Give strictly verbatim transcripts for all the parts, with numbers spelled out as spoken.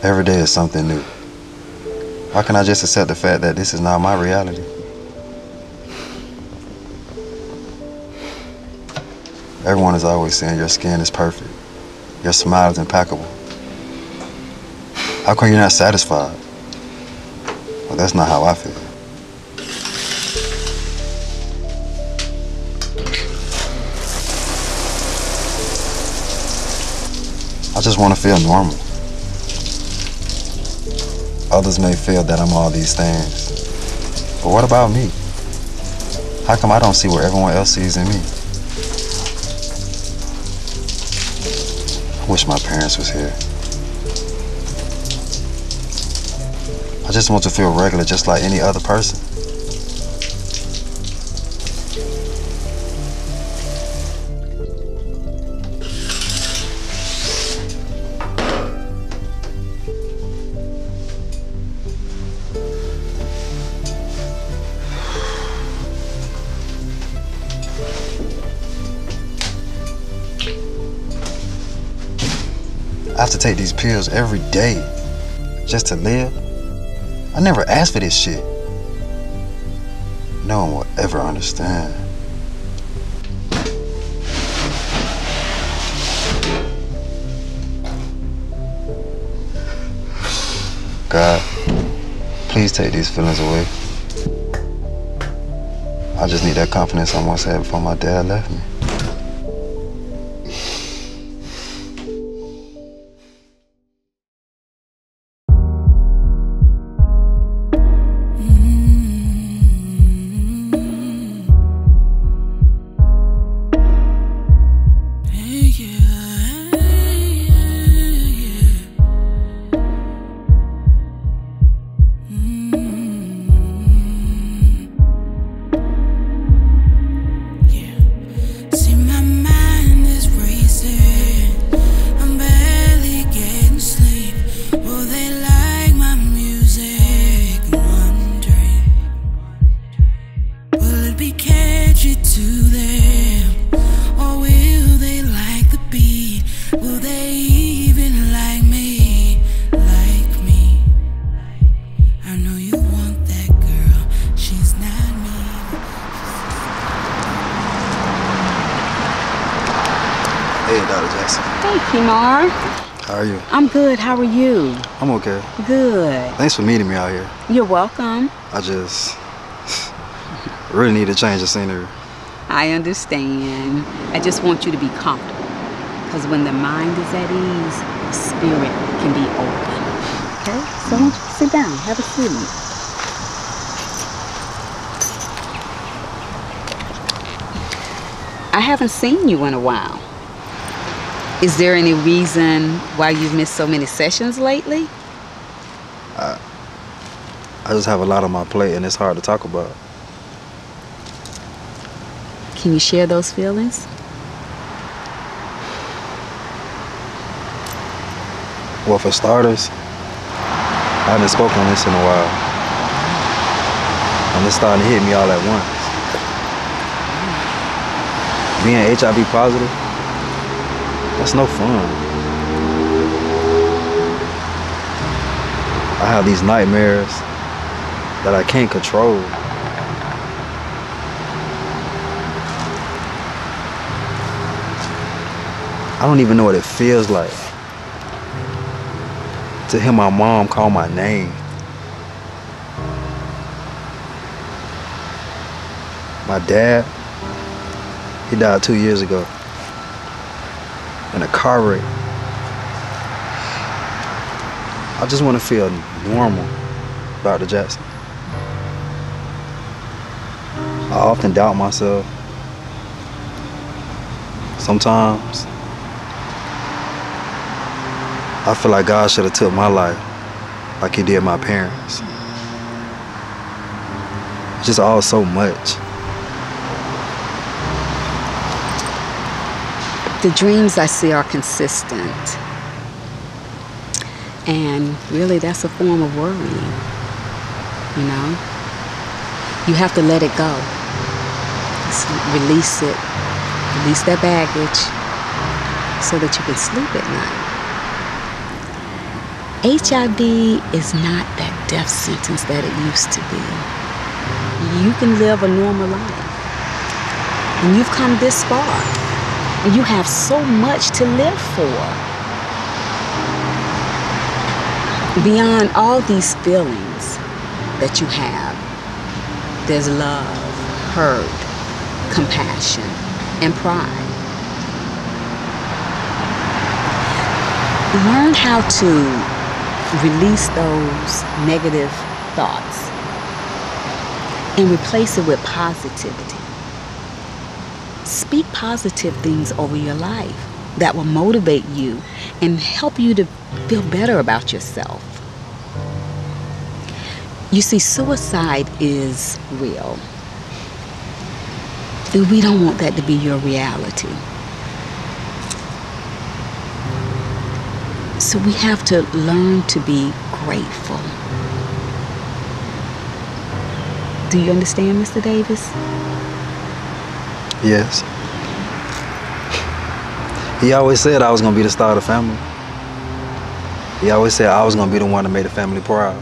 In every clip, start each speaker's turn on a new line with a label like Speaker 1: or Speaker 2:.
Speaker 1: Every day is something new. Why can't I just accept the fact that this is not my reality? Everyone is always saying your skin is perfect. Your smile is impeccable. How come you're not satisfied? Well, that's not how I feel. I just want to feel normal. Others may feel that I'm all these things. But what about me? How come I don't see what everyone else sees in me? I wish my parents was here. I just want to feel regular just like any other person. I have to take these pills every day just to live. I never asked for this shit. No one will ever understand. God, please take these feelings away. I just need that confidence I once had before my dad left me.
Speaker 2: How are you? I'm good. How are you?
Speaker 1: I'm okay.
Speaker 2: Good.
Speaker 1: Thanks for meeting me out here.
Speaker 2: You're welcome.
Speaker 1: I just really need to change the scenery.
Speaker 2: I understand. I just want you to be comfortable. Because when the mind is at ease, the spirit can be open. Okay? So I want you to sit down. Have a seat. I haven't seen you in a while. Is there any reason why you've missed so many sessions lately?
Speaker 1: I, I just have a lot on my plate and it's hard to talk about.
Speaker 2: Can you share those feelings?
Speaker 1: Well, for starters, I haven't spoken on this in a while. And it's starting to hit me all at once. Being H I V positive, that's no fun. I have these nightmares that I can't control. I don't even know what it feels like to hear my mom call my name. My dad, he died two years ago in a car wreck. I just want to feel normal, Doctor Jackson. I often doubt myself. Sometimes I feel like God should have took my life like he did my parents. It's just all so much.
Speaker 2: The dreams I see are consistent. And really that's a form of worrying, you know? You have to let it go. Just release it. Release that baggage so that you can sleep at night. H I V is not that death sentence that it used to be. You can live a normal life. And you've come this far. And you have so much to live for. Beyond all these feelings that you have, there's love, hurt, compassion, and pride. Learn how to release those negative thoughts and replace it with positivity. Speak positive things over your life that will motivate you and help you to feel better about yourself. You see, suicide is real. And we don't want that to be your reality. So we have to learn to be grateful. Do you understand, Mister Davis?
Speaker 1: Yes. He always said I was gonna be the star of the family. He always said I was gonna be the one that made the family proud.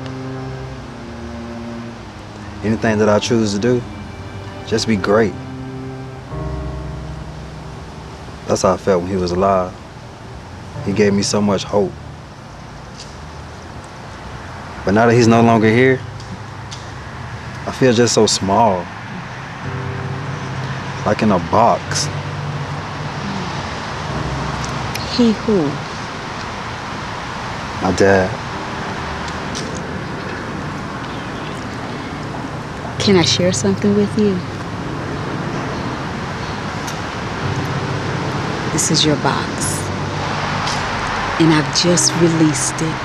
Speaker 1: Anything that I choose to do, just be great. That's how I felt when he was alive. He gave me so much hope. But now that he's no longer here, I feel just so small. Like in a box.
Speaker 2: He who?
Speaker 1: My dad.
Speaker 2: Can I share something with you? This is your box. And I've just released it.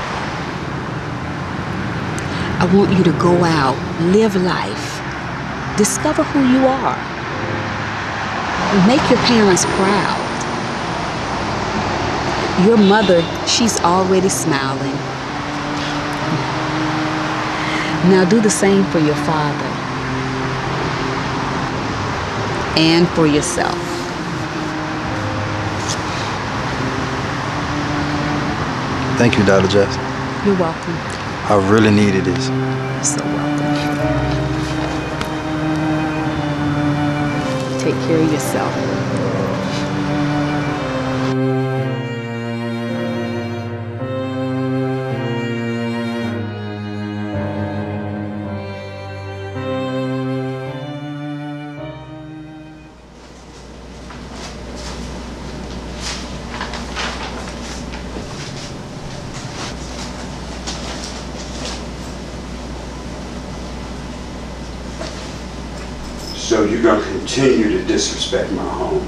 Speaker 2: I want you to go out, live life, discover who you are, make your parents proud. Your mother, she's already smiling. Now do the same for your father and for yourself.
Speaker 1: Thank you, Doctor Jess.
Speaker 2: You're welcome.
Speaker 1: I really needed this.
Speaker 2: You're so welcome. Take care of yourself.
Speaker 3: So you're gonna continue to disrespect my home?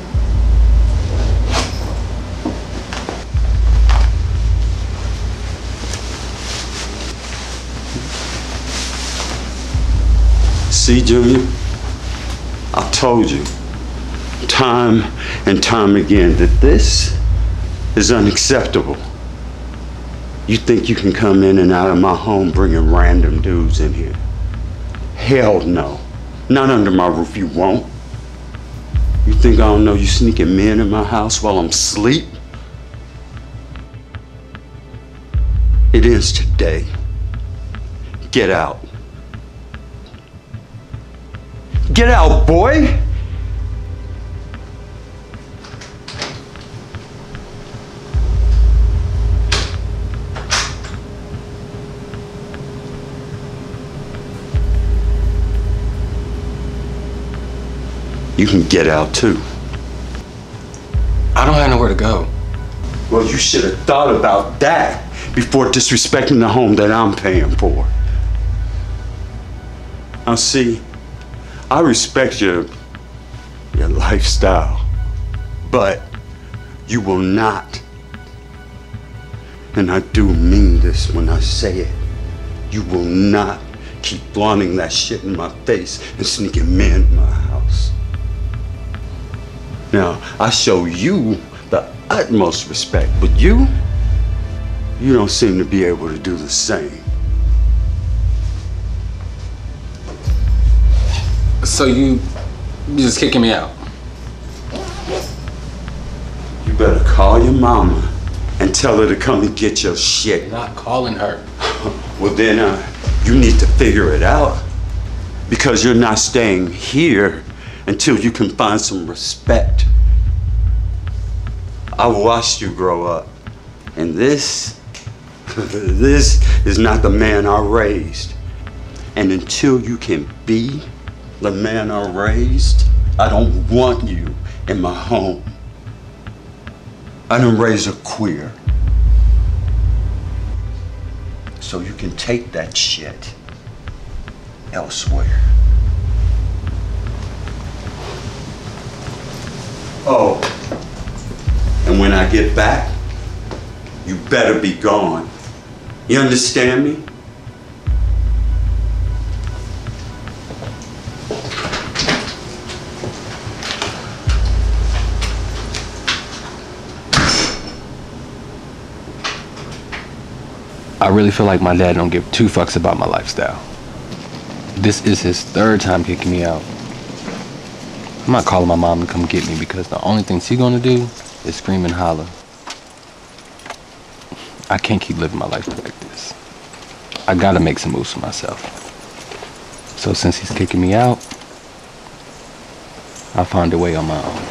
Speaker 3: See, Junior, I told you time and time again that this is unacceptable. You think you can come in and out of my home bringing random dudes in here? Hell no. Not under my roof, you won't. You think I don't know you sneaking men in my house while I'm asleep? It is today. Get out. Get out, boy! You can get out too.
Speaker 4: I don't have nowhere to go.
Speaker 3: Well, you should have thought about that before disrespecting the home that I'm paying for. Now see, I respect your, your lifestyle, but you will not, and I do mean this when I say it, you will not keep flaunting that shit in my face and sneaking men in my house. Now, I show you the utmost respect, but you, you don't seem to be able to do the same.
Speaker 4: So you, you just kicking me out?
Speaker 3: You better call your mama and tell her to come and get your shit.
Speaker 4: I'm not calling her.
Speaker 3: Well then, uh, you need to figure it out. Because you're not staying here until you can find some respect. I watched you grow up. And this, this is not the man I raised. And until you can be the man I raised, I don't want you in my home. I done raised a queer. So you can take that shit elsewhere. Oh, and when I get back, you better be gone. You understand me?
Speaker 4: I really feel like my dad don't give two fucks about my lifestyle. This is his third time kicking me out. I'm not calling my mom to come get me because the only thing she's gonna do is scream and holler. I can't keep living my life like this. I gotta make some moves for myself. So since he's kicking me out, I'll find a way on my own.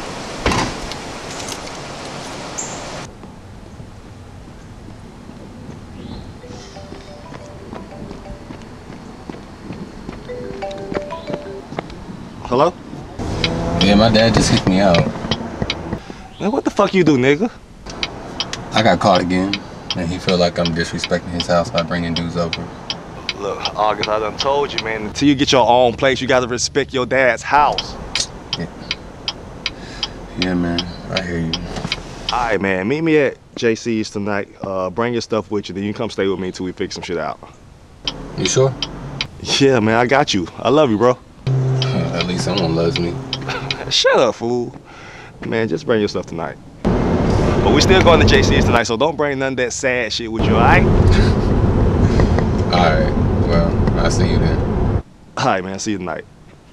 Speaker 5: Hello?
Speaker 4: Yeah, my dad just kicked me out.
Speaker 5: Man, what the fuck you do, nigga?
Speaker 4: I got caught again, and he feel like I'm disrespecting his house by bringing dudes over.
Speaker 5: Look, August, I done told you, man, until you get your own place, you gotta respect your dad's house.
Speaker 4: Yeah, yeah man, I hear you.
Speaker 5: All right, man, meet me at J C's tonight. Uh, bring your stuff with you, then you can come stay with me until we fix some shit out.
Speaker 4: You sure?
Speaker 5: Yeah, man, I got you. I love you, bro.
Speaker 4: At least someone loves me.
Speaker 5: Shut up, fool. Man, just bring your stuff tonight. But we still going to J C's tonight, so don't bring none of that sad shit with you, all right?
Speaker 4: All right, well, I'll see you then.
Speaker 5: All right, man, see you tonight.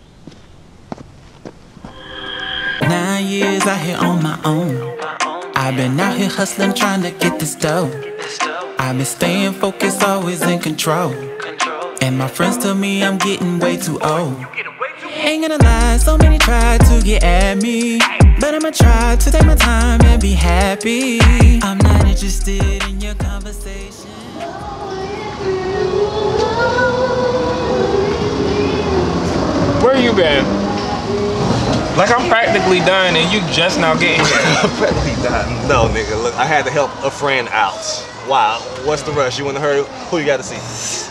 Speaker 6: Nine years out here on my own. I've been out here hustling, trying to get this dough. I've been staying focused, always in control. And my friends tell me I'm getting way too old. Ain't gonna lie, so many try to get at me, but I'ma try to take my time and be happy. I'm not interested in your conversation.
Speaker 7: Where you been? Like I'm practically done and you just now getting here.
Speaker 5: Practically done. No, nigga, look, I had to help a friend out. Wow, what's the rush? You in a hurry? Who you got to see?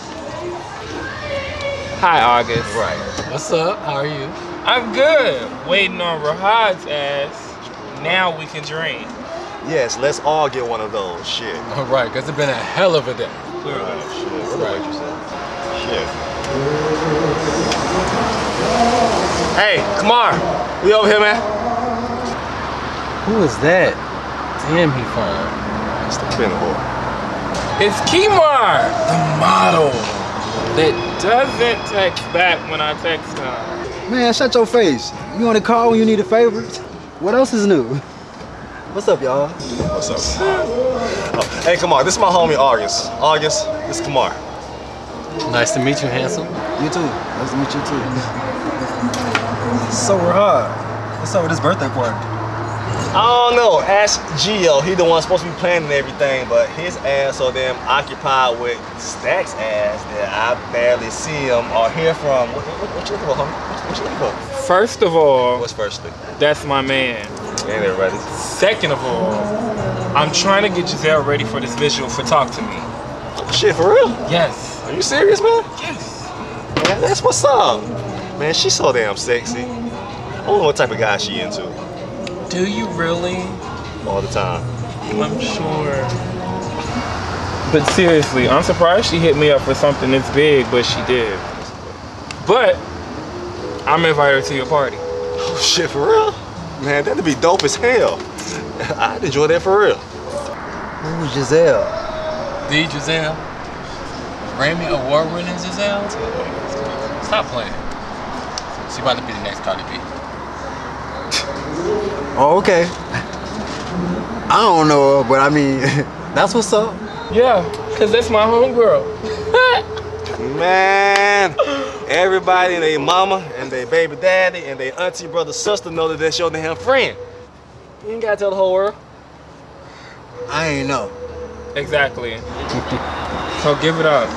Speaker 7: Hi, August.
Speaker 5: Right.
Speaker 8: What's up? How are you?
Speaker 7: I'm good. Waiting on Rahad's ass. Now we can drink.
Speaker 5: Yes, let's all get one of those. Shit.
Speaker 8: All right, because it's been a hell of a day.
Speaker 7: Clearly.
Speaker 5: Right, shit. What the
Speaker 8: Right.
Speaker 5: waitress at? Shit. Hey, Kamar. We over here, man.
Speaker 8: Who is that? Damn, he fine.
Speaker 5: It's the pinhole.
Speaker 7: It's Kimar, the model that doesn't text back when I text him.
Speaker 9: Man, shut your face. You on the call when you need a favor? What else is new? What's up, y'all?
Speaker 5: What's up? Oh, hey, Kamar, this is my homie August. August, this is Kamar.
Speaker 8: Nice to meet you, handsome.
Speaker 9: You too. Nice to meet you too. So Rahad, what's up with this birthday party?
Speaker 5: I don't know, ask Gio. He the one supposed to be planning everything, but his ass so damn occupied with Stack's ass that I barely see him or hear from. What, what, what you looking for, homie? What, what you looking for?
Speaker 7: First of all,
Speaker 5: What's firstly?
Speaker 7: that's my man.
Speaker 5: Ain't it ready?
Speaker 7: Second of all, I'm trying to get Giselle ready for this visual for Talk to Me.
Speaker 5: Shit, for real?
Speaker 7: Yes.
Speaker 5: Are you serious, man?
Speaker 7: Yes.
Speaker 5: Man, that's what's up. Man, she's so damn sexy. I don't know what type of guy she into.
Speaker 7: Do you really?
Speaker 5: All the time.
Speaker 7: I'm sure. But seriously, I'm surprised she hit me up for something this big, but she did. But I'm invited her to your party.
Speaker 5: Oh shit, for real? Man, that'd be dope as hell. I'd enjoy that for real.
Speaker 9: Who's Giselle?
Speaker 8: The Giselle. Grammy award winning Giselle. Stop playing. She about to be the next Cardi B.
Speaker 9: Oh, okay. I don't know her, but I mean, That's what's up.
Speaker 7: Yeah, cause that's my homegirl.
Speaker 5: Man, everybody and their mama and their baby daddy and their auntie, brother, sister know that that's your damn friend. You ain't gotta tell the whole world.
Speaker 9: I ain't know.
Speaker 7: Exactly. So give it up.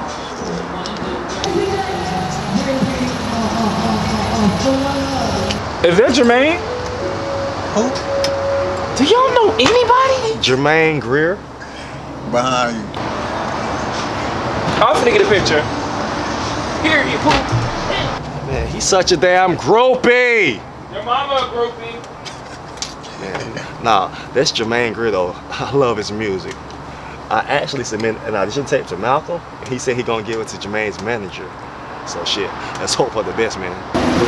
Speaker 7: Is that Jermaine?
Speaker 9: Who?
Speaker 7: Do y'all know anybody?
Speaker 5: Jermaine Greer.
Speaker 9: Behind you.
Speaker 7: I'm finna get a picture. Here, you poop.
Speaker 5: Man, he's such a damn gropey.
Speaker 7: Your mama a groupie.
Speaker 5: Man, nah, that's Jermaine Greer though. I love his music. I actually submitted an audition tape to Malcolm, and he said he gonna give it to Jermaine's manager. So shit, let's hope for the best, man.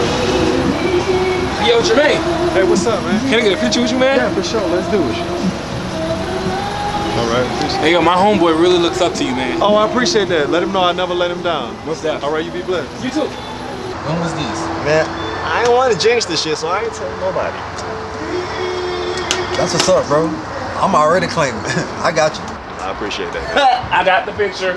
Speaker 7: Yo, Jermaine.
Speaker 9: Hey, what's up, man?
Speaker 7: Can I get a picture with you, man?
Speaker 9: Yeah, for sure. Let's do it. All right.
Speaker 7: Hey, yo, my homeboy really looks up to you, man.
Speaker 9: Oh, I appreciate that. Let him know I never let him down.
Speaker 7: What's that?
Speaker 9: All right, you be blessed.
Speaker 7: You too.
Speaker 8: When was this?
Speaker 5: Man, I ain't want to jinx this shit, so I ain't telling nobody.
Speaker 9: That's what's up, bro. I'm already claiming. I got you.
Speaker 5: I appreciate that, man.
Speaker 7: I got the picture.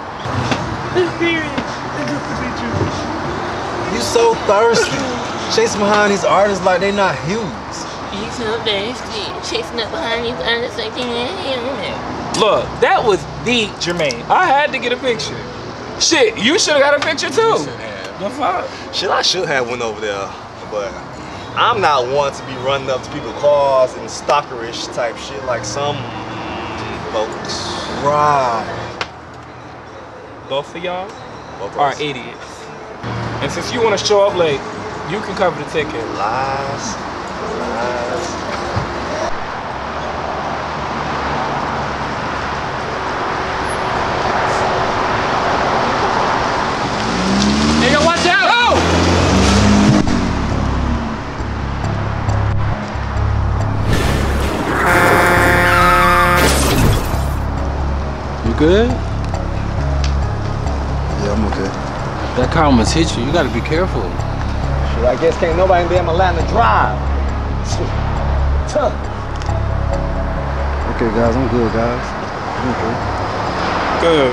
Speaker 9: You so thirsty. Chasing behind these artists like they not humans.
Speaker 10: You so thirsty, chasing up behind these artists like you ain't.
Speaker 7: Look, that was the Jermaine. I had to get a picture. Shit, you should have got a picture too.
Speaker 8: You should have.
Speaker 7: The fuck?
Speaker 5: Shit, I should have went over there, but I'm not one to be running up to people's cars and stalkerish type shit like some folks.
Speaker 9: Right.
Speaker 7: Both of y'all
Speaker 5: Both of
Speaker 7: are
Speaker 5: us.
Speaker 7: idiots. And since you want to show up late, you can cover the ticket.
Speaker 5: Lies, lies.
Speaker 7: Hey, yo, watch out! Oh!
Speaker 4: You good?
Speaker 1: Yeah, I'm okay.
Speaker 4: That car almost hit you. You gotta be careful.
Speaker 5: Shit, I guess can't nobody in damn Atlanta drive. Tough.
Speaker 1: Okay, guys, I'm good, guys. I'm okay.
Speaker 7: Good.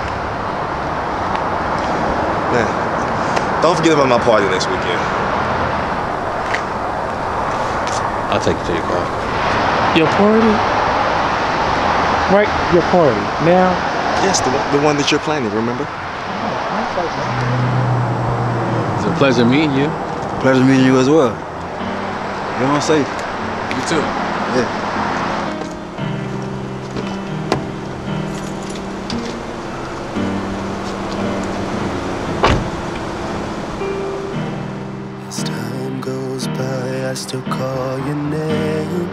Speaker 5: Man, don't forget about my party next weekend.
Speaker 4: I'll take you to your car.
Speaker 7: Your party? Right, your party. Now?
Speaker 5: Yes, the, the one that you're planning, remember?
Speaker 4: It's a pleasure meeting you.
Speaker 1: Pleasure meeting you as well. Get on safe.
Speaker 8: You too.
Speaker 1: Yeah.
Speaker 11: As time goes by, I still call your name.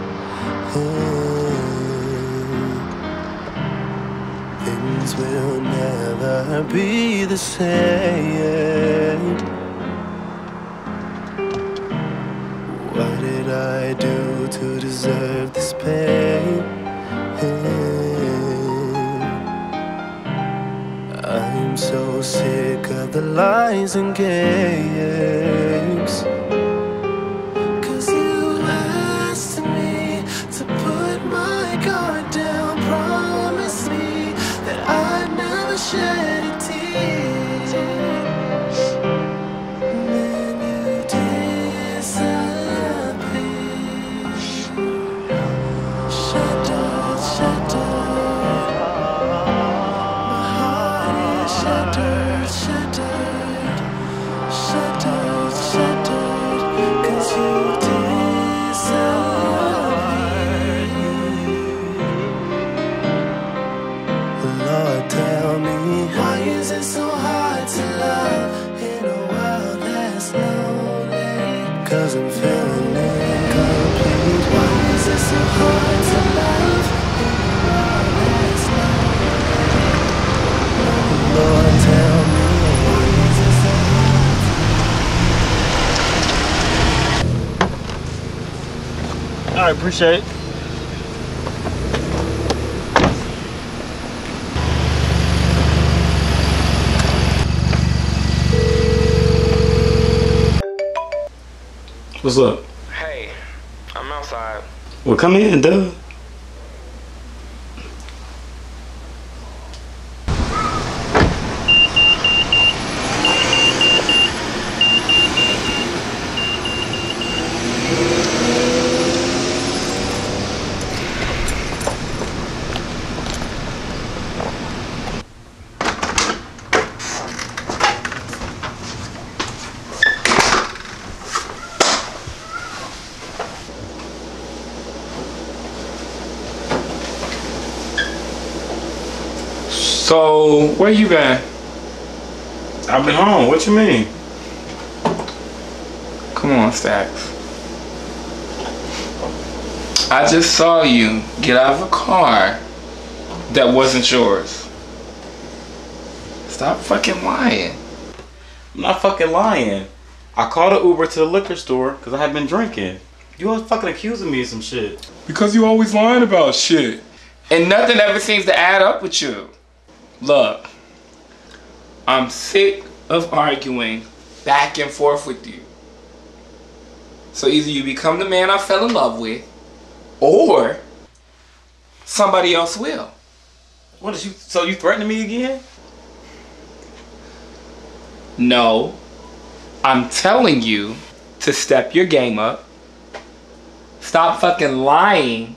Speaker 11: Things will never be the same. What did I do to deserve this pain? I'm so sick of the lies and games. Cause you asked me to put my guard down, promised me that I'd never shed a tear. And then you disappeared. Shattered, shattered. My heart is shattered, shattered. Shattered, shattered. Cause you disappeared. Lord, tell me, why is it so hard to love in a world that's lonely? Cause I'm feeling incomplete. Why is it so hard to love in a world that's lonely? Lord, tell me, why is it so hard?
Speaker 7: I appreciate it.
Speaker 3: What's up?
Speaker 7: Hey, I'm outside.
Speaker 3: Well, come in, duh.
Speaker 7: So, where you been?
Speaker 12: I've been home. What you mean?
Speaker 7: Come on, Stacks. I just saw you get out of a car that wasn't yours. Stop fucking lying.
Speaker 12: I'm not fucking lying. I called an Uber to the liquor store because I had been drinking. You always fucking accusing me of some shit.
Speaker 7: Because you always lying about shit. And nothing ever seems to add up with you. Look, I'm sick of arguing back and forth with you. So either you become the man I fell in love with, or somebody else will.
Speaker 12: What is you? So you threatening me again?
Speaker 7: No, I'm telling you to step your game up. Stop fucking lying.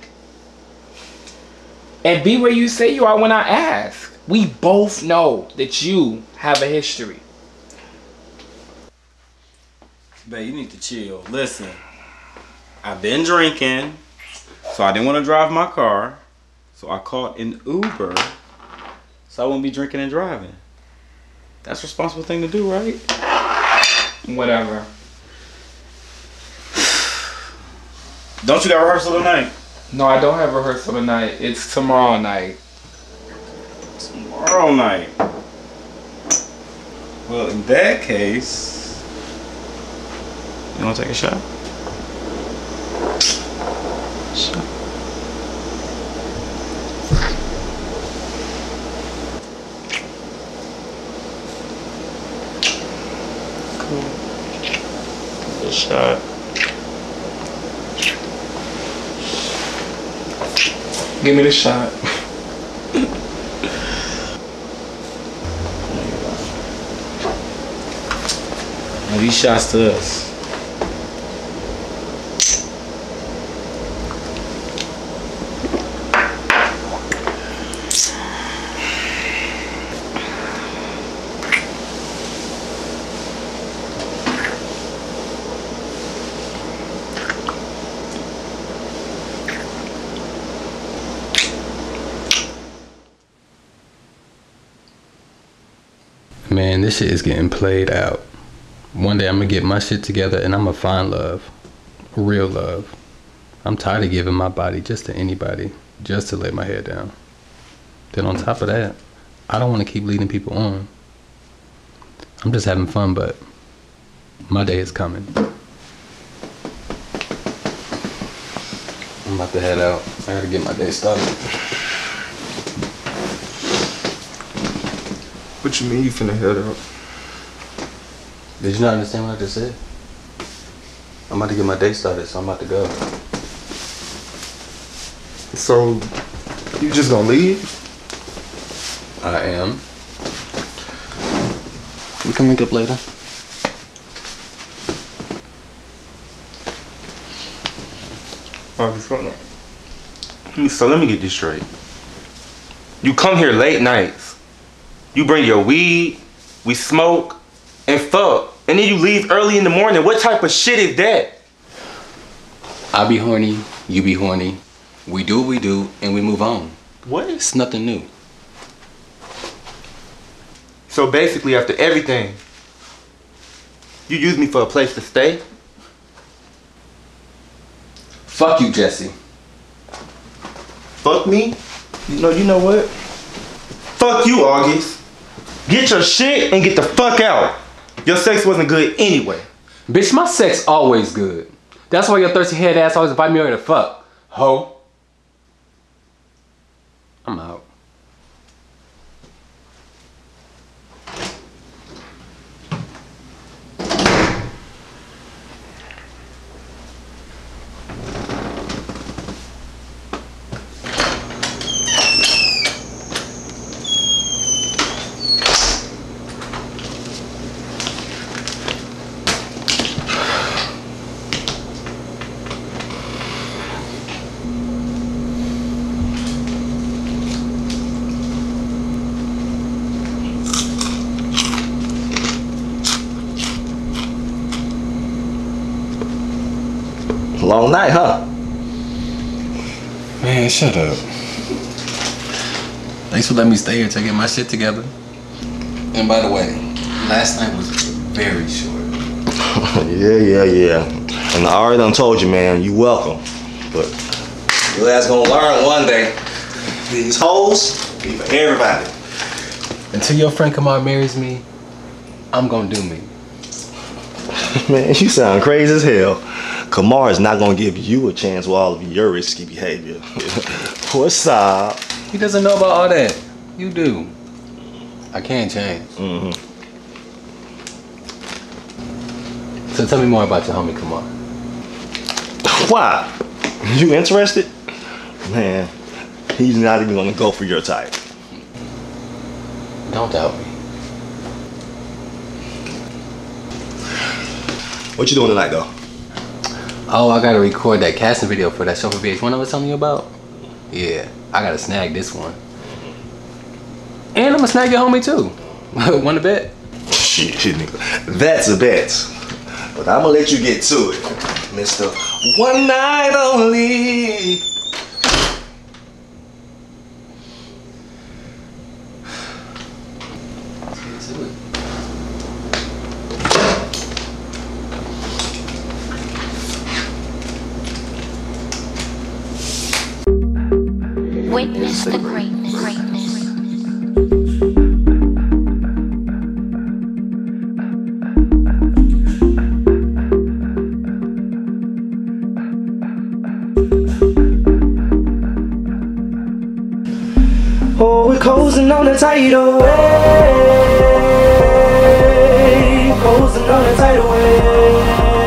Speaker 7: And be where you say you are when I ask. We both know that you have a history.
Speaker 12: Babe, you need to chill. Listen, I've been drinking, so I didn't want to drive my car. So I called an Uber, so I wouldn't be drinking and driving. That's a responsible thing to do, right?
Speaker 7: Whatever.
Speaker 12: Don't you got rehearsal tonight?
Speaker 7: No, I don't have rehearsal tonight. It's tomorrow night.
Speaker 12: Tomorrow night? Well, in that case, you want to take a shot? Shot. Cool. A shot.
Speaker 7: Give me the shot.
Speaker 12: Now these shots to us.
Speaker 4: Man, this shit is getting played out. One day I'm gonna get my shit together and I'm gonna find love. Real love. I'm tired of giving my body just to anybody, just to lay my head down. Then on top of that, I don't want to keep leading people on. I'm just having fun, but my day is coming. I'm about to head out. I gotta get my day started.
Speaker 13: What you mean you finna head out?
Speaker 4: Did you not understand what I just said? I'm about to get my day started, so I'm about to go.
Speaker 13: So, you just gonna leave?
Speaker 4: I am. We can link up later.
Speaker 5: So let me get this straight. You come here late nights. You bring your weed, we smoke, and fuck. And then you leave early in the morning. What type of shit is that?
Speaker 4: I be horny, you be horny. We do what we do, and we move on.
Speaker 5: What?
Speaker 4: It's nothing new.
Speaker 5: So basically after everything, you use me for a place to stay?
Speaker 4: Fuck you, Jesse.
Speaker 5: Fuck me? You know, you know what? Fuck you, August. Get your shit and get the fuck out. Your sex wasn't good anyway.
Speaker 4: Bitch, my sex always good. That's why your thirsty head ass always invite me over to fuck. Ho. I'm out.
Speaker 5: Long night, huh?
Speaker 4: Man, shut up. Thanks for letting me stay here to get my shit together. And by the way, last night was very short.
Speaker 5: yeah, yeah, yeah. And I already done told you, man, you welcome. But your ass gonna learn one day. These hoes be for everybody.
Speaker 4: Until your friend Kamar marries me, I'm gonna do me.
Speaker 5: Man, you sound crazy as hell. Kamar is not gonna give you a chance with all of your risky behavior. What's up?
Speaker 4: He doesn't know about all that. You do. I can't change.
Speaker 5: Mm-hmm.
Speaker 4: So tell me more about your homie Kamar.
Speaker 5: Why? You interested? Man, he's not even gonna go for your type.
Speaker 4: Don't doubt me.
Speaker 5: What you doing tonight, though?
Speaker 4: Oh, I gotta record that casting video for that show for V H one I was telling you about. Yeah, I gotta snag this one. And I'm gonna snag your homie too. Wanna bet?
Speaker 5: Shit, nigga. That's a bet. But I'm gonna let you get to it, Mister One Night Only.
Speaker 10: Witness the greatness. greatness.
Speaker 11: Oh, we're coasting on the tidal wave. Coasting on the tidal wave.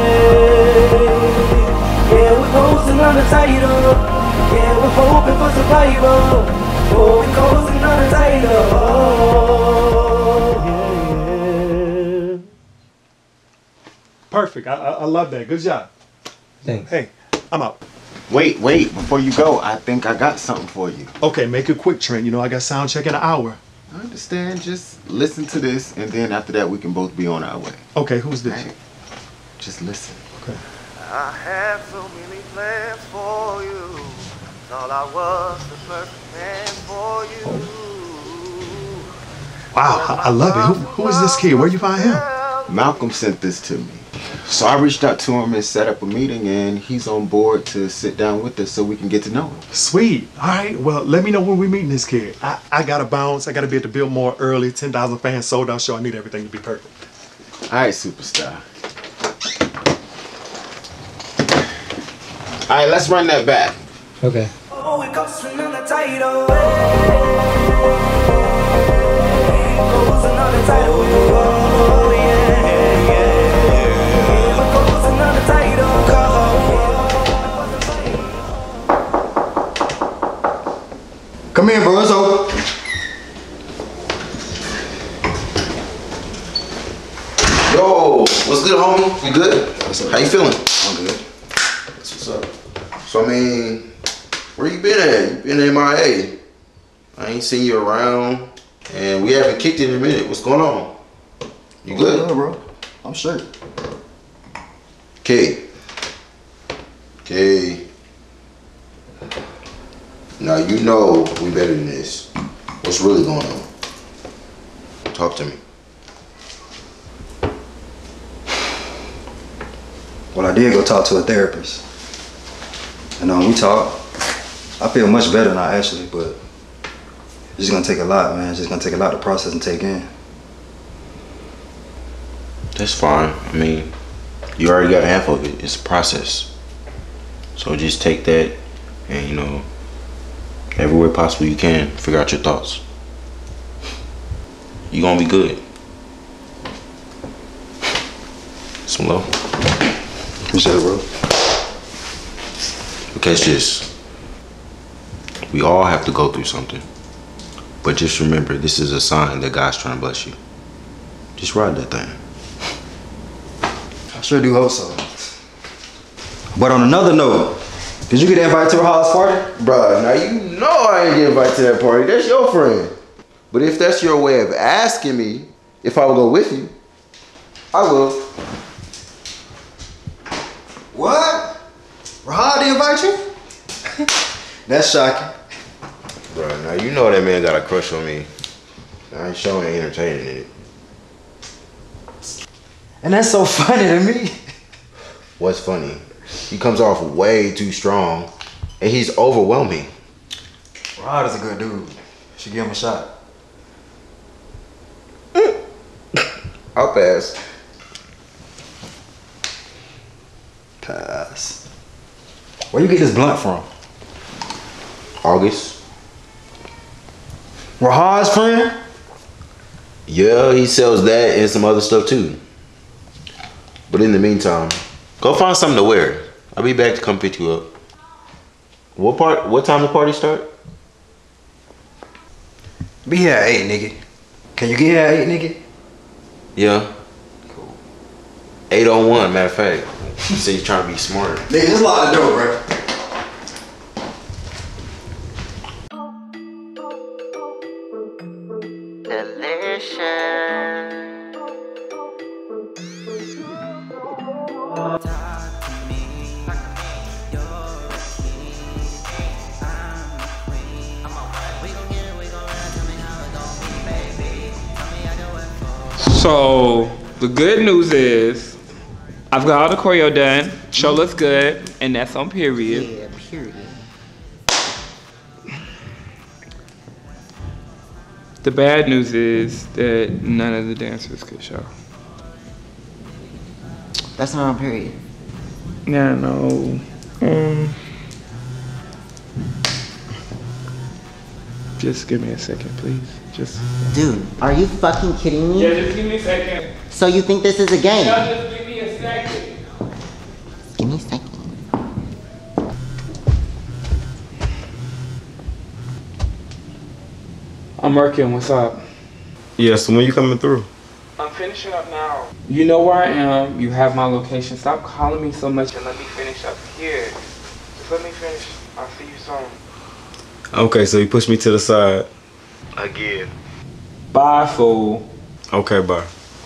Speaker 11: Yeah, we're coasting on the tidal. Yeah, we're hoping for survival. Oh, we're coasting on the tidal. Yeah, yeah.
Speaker 9: Perfect. I, I I love that. Good job.
Speaker 14: Thanks.
Speaker 9: Hey, I'm out.
Speaker 14: Wait, wait. Before you go, I think I got something for you.
Speaker 9: Okay, make it quick, Trent. You know I got sound check in an hour.
Speaker 14: I understand. Just listen to this, and then after that, we can both be on our way.
Speaker 9: Okay, who's this?
Speaker 14: Right? Just listen.
Speaker 9: Okay.
Speaker 11: I had so many plans for you. Thought I was the perfect man for you.
Speaker 9: Wow, I, I love it. Who, who is this kid? Where'd you find him?
Speaker 14: Malcolm sent this to me. So I reached out to him and set up a meeting, and he's on board to sit down with us so we can get to know him.
Speaker 9: Sweet. All right. Well, let me know when we're meeting this kid. I, I got to bounce. I got to be at the Biltmore early. ten thousand fans sold out show. I need everything to be perfect.
Speaker 14: All right, superstar. All right, let's run that back.
Speaker 4: Okay.
Speaker 11: Oh, it goes on the tidal wave. Goes on the tidal wave. Oh, yeah, yeah, yeah. It goes on the tidal wave.
Speaker 1: Come in, bro. It's over.
Speaker 14: Yo, what's good, homie? You good?
Speaker 1: What's up?
Speaker 14: How you feeling?
Speaker 1: I'm good.
Speaker 14: That's what's up. So, I mean, where you been at? You been in M I A. I ain't seen you around, and we haven't kicked it in a minute. What's going on? You good?
Speaker 1: Yeah, bro. I'm straight.
Speaker 14: K. K. Now you know we better than this. What's really going on? Talk to me.
Speaker 1: Well, I did go talk to a therapist. And um, we talked. I feel much better now, actually, but it's just gonna take a lot, man. It's just gonna take a lot to process and take in.
Speaker 14: That's fine. I mean, you already got half of it. It's a process. So just take that and, you know, every way possible you can, figure out your thoughts. You gonna be good. Some love.
Speaker 1: Appreciate it, bro.
Speaker 14: But catch this. We all have to go through something. But just remember, this is a sign that God's trying to bless you. Just ride that thing.
Speaker 1: I sure do hope so. But on another note, did you get invited to Rahal's party?
Speaker 14: Bruh, now you know I ain't get invited to that party. That's your friend. But if that's your way of asking me if I will go with you, I will.
Speaker 1: What? Rahal didn't invite you? That's shocking.
Speaker 14: Bro, now you know that man got a crush on me. I ain't showing entertaining in it.
Speaker 1: And that's so funny to me.
Speaker 14: What's funny? He comes off way too strong, and he's overwhelming.
Speaker 1: Rod is a good dude. Should give him a shot.
Speaker 14: I'll pass.
Speaker 1: Pass. Where you get this blunt from?
Speaker 14: August.
Speaker 1: Rahad's friend?
Speaker 14: Yeah, he sells that and some other stuff too. But in the meantime, go find something to wear. I'll be back to come pick you up. What part? What time the party start?
Speaker 1: Be here at eight, nigga. Can you get here at eight, nigga?
Speaker 14: Yeah. Cool. Eight on one. Matter of fact, you say you're trying to be smart.
Speaker 1: Nigga, just lock the door, bro.
Speaker 7: So the good news is I've got all the choreo done. Show looks good, and that's on period.
Speaker 15: Yeah, period.
Speaker 7: The bad news is that none of the dancers could show.
Speaker 15: That's not on period.
Speaker 7: Yeah, no. Um, just give me a second, please. Just.
Speaker 15: Dude, are you fucking kidding me?
Speaker 7: Yeah, just give me a second.
Speaker 15: So you think this is a game?
Speaker 7: Yeah, just give me a second.
Speaker 15: Give me a second.
Speaker 7: I'm working. What's up?
Speaker 12: Yeah, so when you coming through?
Speaker 7: I'm finishing up now. You know where I am. You have my location. Stop calling me so much and let me finish up here. Just let me finish. I'll see you soon.
Speaker 12: Okay, so you push me to the side.
Speaker 14: Again.
Speaker 7: Bye, fool.
Speaker 12: Okay, bye.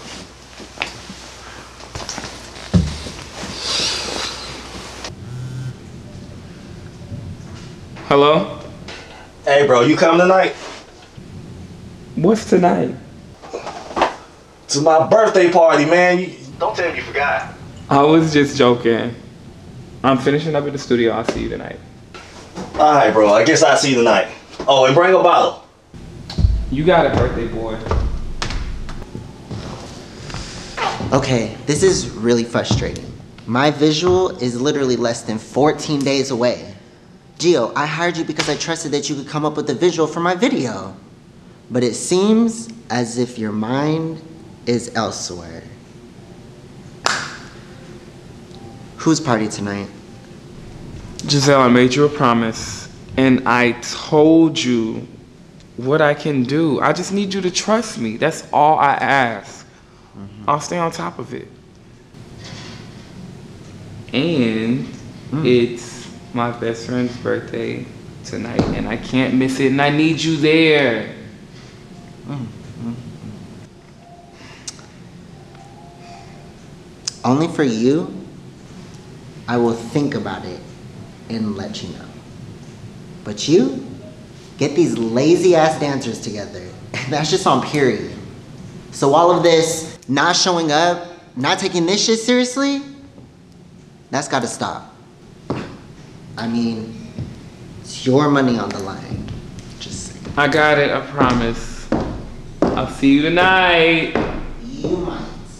Speaker 7: Hello?
Speaker 5: Hey, bro, you coming tonight?
Speaker 7: What's tonight?
Speaker 5: To my birthday party, man. You, don't tell me you forgot.
Speaker 7: I was just joking. I'm finishing up at the studio. I'll see you tonight.
Speaker 5: All right, bro. I guess I'll see you tonight. Oh, and bring a bottle.
Speaker 7: You got it, birthday boy.
Speaker 15: Okay, this is really frustrating. My visual is literally less than fourteen days away. Gio, I hired you because I trusted that you could come up with a visual for my video. But it seems as if your mind is elsewhere. Whose party tonight?
Speaker 7: Giselle, I made you a promise, and I told you what I can do. I just need you to trust me. That's all I ask. Mm-hmm. I'll stay on top of it. And mm. it's my best friend's birthday tonight, and I can't miss it, and I need you there.
Speaker 15: Mm. Mm. Only for you, I will think about it and let you know. But you, get these lazy ass dancers together. That's just on period. So all of this not showing up, not taking this shit seriously, that's gotta stop. I mean, it's your money on the line. Just saying.
Speaker 7: I got it, I promise. I'll see you tonight.
Speaker 15: You might.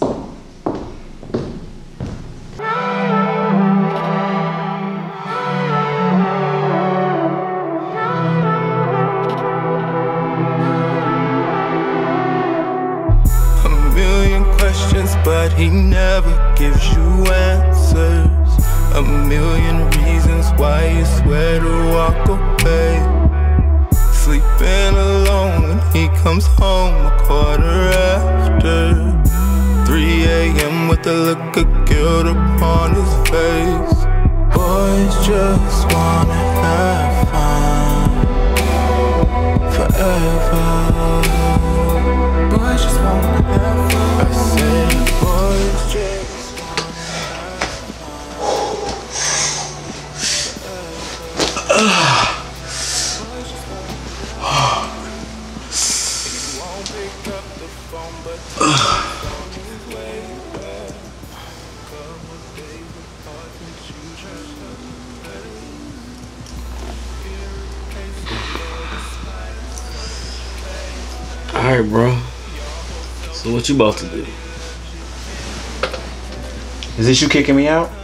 Speaker 11: But he never gives you answers. A million reasons why you swear to walk away. Sleeping alone when he comes home a quarter after three A M with the look of guilt upon his face. Boys just wanna have fun forever. Boys just wanna have fun. I said boys just wanna have fun.
Speaker 12: Alright, bro. So what you about to do?
Speaker 16: Is this you kicking me out?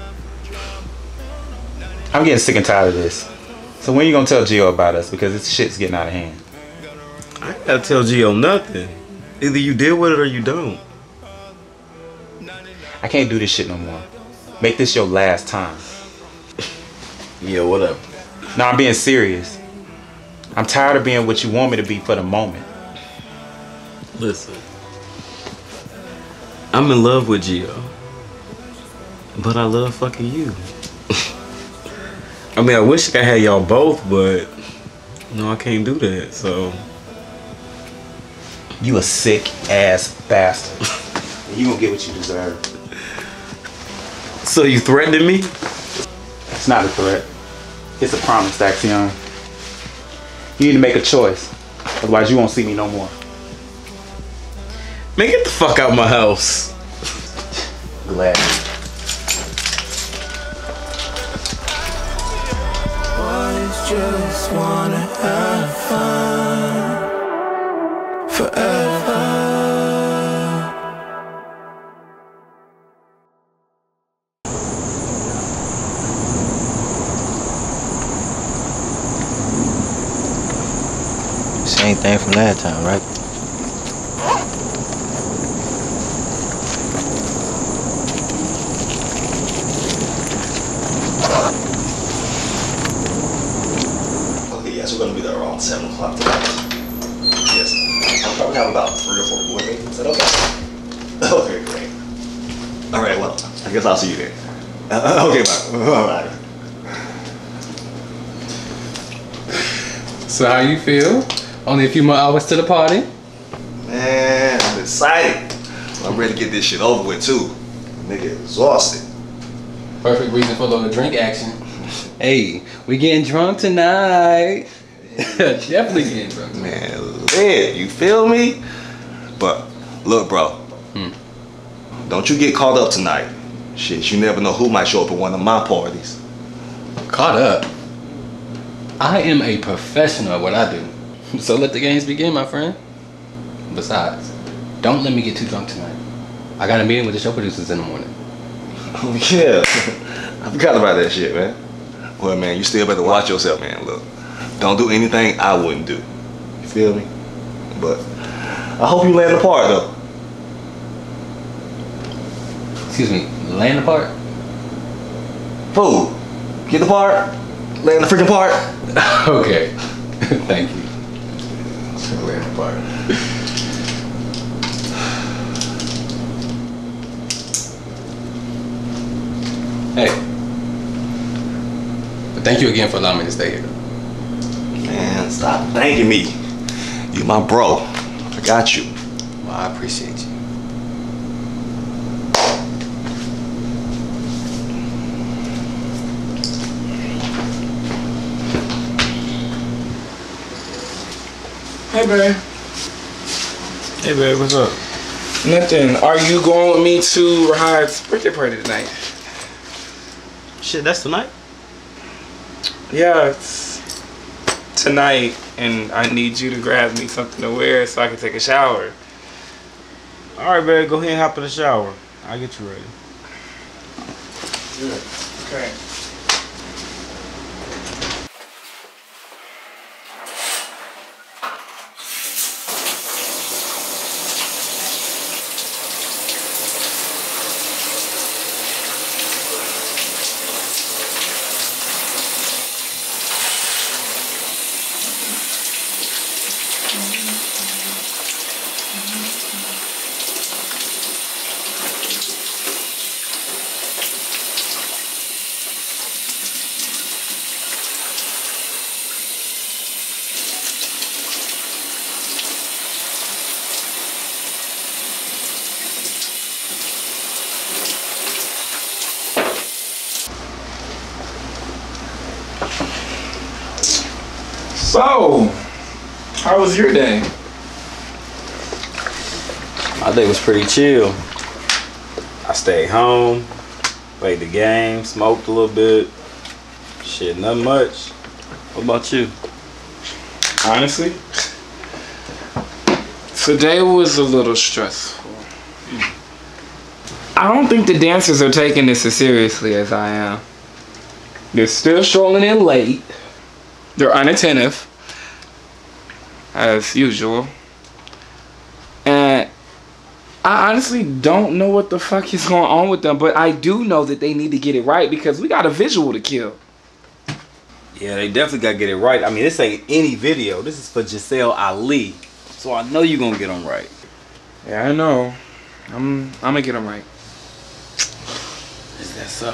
Speaker 16: I'm getting sick and tired of this. So when you gonna tell Gio about us? Because this shit's getting out of hand.
Speaker 12: I ain't gotta tell Gio nothing. Either you deal with it or you don't.
Speaker 16: I can't do this shit no more. Make this your last time.
Speaker 12: Yeah, whatever.
Speaker 16: No, I'm being serious. I'm tired of being what you want me to be for the moment.
Speaker 12: Listen. I'm in love with Gio. But I love fucking you. I mean, I wish I could have y'all both, but no, I can't do that, so.
Speaker 16: You a sick ass bastard. You gonna get what you deserve.
Speaker 12: So you threatening me?
Speaker 16: It's not a threat. It's a promise, Daxion. You need to make a choice. Otherwise you won't see me no more.
Speaker 12: Man, get the fuck out of my house.
Speaker 16: Glad.
Speaker 11: Boys just wanna have fun forever.
Speaker 17: Same thing from last time, right?
Speaker 5: Okay, yes, we're gonna be there around seven o'clock tonight. Yes, I'll probably have about three or four with me. Is that okay? Okay, great. All right, well, I guess I'll see you there. Uh, okay, bye. All right.
Speaker 4: So how you feel? Only a few more hours to the party?
Speaker 5: Man, I'm excited. I'm ready to get this shit over with too. Nigga exhausted.
Speaker 4: Perfect reason for a little drink action. Hey, we getting drunk tonight. Definitely getting drunk tonight.
Speaker 5: Man, lit, you feel me? But look, bro.
Speaker 4: Hmm.
Speaker 5: Don't you get caught up tonight. Shit, you never know who might show up at one of my parties.
Speaker 4: Caught up? I am a professional at what I do. So let the games begin, my friend. Besides, don't let me get too drunk tonight. I got a meeting with the show producers in the morning.
Speaker 5: Oh yeah, I forgot about that shit, man. Well, man, you still better watch yourself, man. Look, don't do anything I wouldn't do. You feel me? But I hope you land the part, though.
Speaker 4: Excuse me, land the part?
Speaker 5: Fool, get the part, land the freaking part.
Speaker 4: Okay, thank you.
Speaker 5: Land the part.
Speaker 4: Hey, but thank you again for allowing me to stay here.
Speaker 5: Man, stop thanking me. You my bro. I got you.
Speaker 4: Well, I appreciate you.
Speaker 7: Hey, babe.
Speaker 12: Hey, babe, what's up?
Speaker 7: Nothing. Are you going with me to Rahad's birthday party tonight?
Speaker 12: Shit, that's tonight?
Speaker 7: Yeah, it's tonight, and I need you to grab me something to wear so I can take a shower.
Speaker 12: Alright, babe, go ahead and hop in the shower. I'll get you ready.
Speaker 7: Good. Okay. So, how was your day?
Speaker 12: My day was pretty chill. I stayed home, played the game, smoked a little bit. Shit, nothing much. What about you?
Speaker 7: Honestly, Today was a little stressful. I don't think the dancers are taking this as seriously as I am. They're still strolling in late. They're unattentive, as usual. And I honestly don't know what the fuck is going on with them, but I do know that they need to get it right because we got a visual to kill.
Speaker 12: Yeah, they definitely gotta get it right. I mean, this ain't any video. This is for Giselle Ali. So I know you're gonna get them right.
Speaker 7: Yeah, I know. I'm I'm gonna get them right.
Speaker 12: Is that so?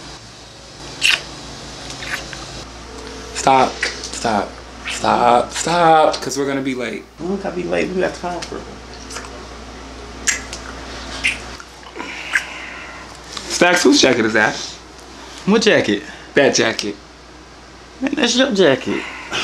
Speaker 7: Stop. Stop. Stop. Stop. Because we're gonna be late.
Speaker 12: We gotta be late. We got time for it.
Speaker 7: Stacks, whose jacket is that?
Speaker 12: What jacket?
Speaker 7: That jacket.
Speaker 12: Man, that's your jacket.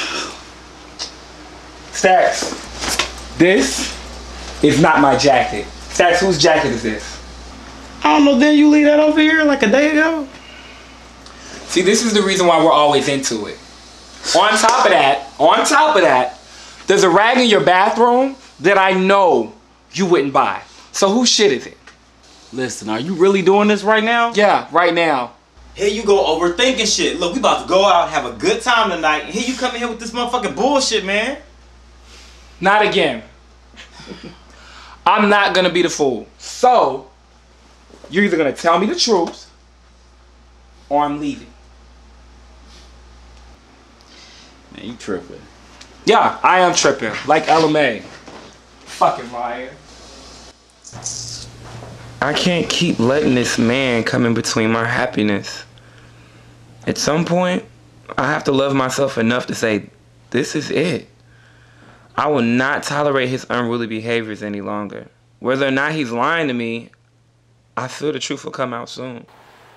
Speaker 7: Stacks, this is not my jacket. Stacks, whose jacket is this?
Speaker 12: I don't know, didn't you leave that over here like a day ago?
Speaker 7: See, this is the reason why we're always into it. On top of that, on top of that, there's a rag in your bathroom that I know you wouldn't buy. So whose shit is it?
Speaker 12: Listen, are you really doing this right now?
Speaker 7: Yeah, right now.
Speaker 12: Here you go overthinking shit. Look, we about to go out, have a good time tonight. Here you come in here with this motherfucking bullshit, man.
Speaker 7: Not again. I'm not gonna be the fool. So, you're either gonna tell me the truth, or I'm leaving.
Speaker 12: Man, you tripping.
Speaker 7: Yeah, I am tripping. Like L M A. Fucking liar. I can't keep letting this man come in between my happiness. At some point, I have to love myself enough to say, this is it. I will not tolerate his unruly behaviors any longer. Whether or not he's lying to me, I feel the truth will come out soon.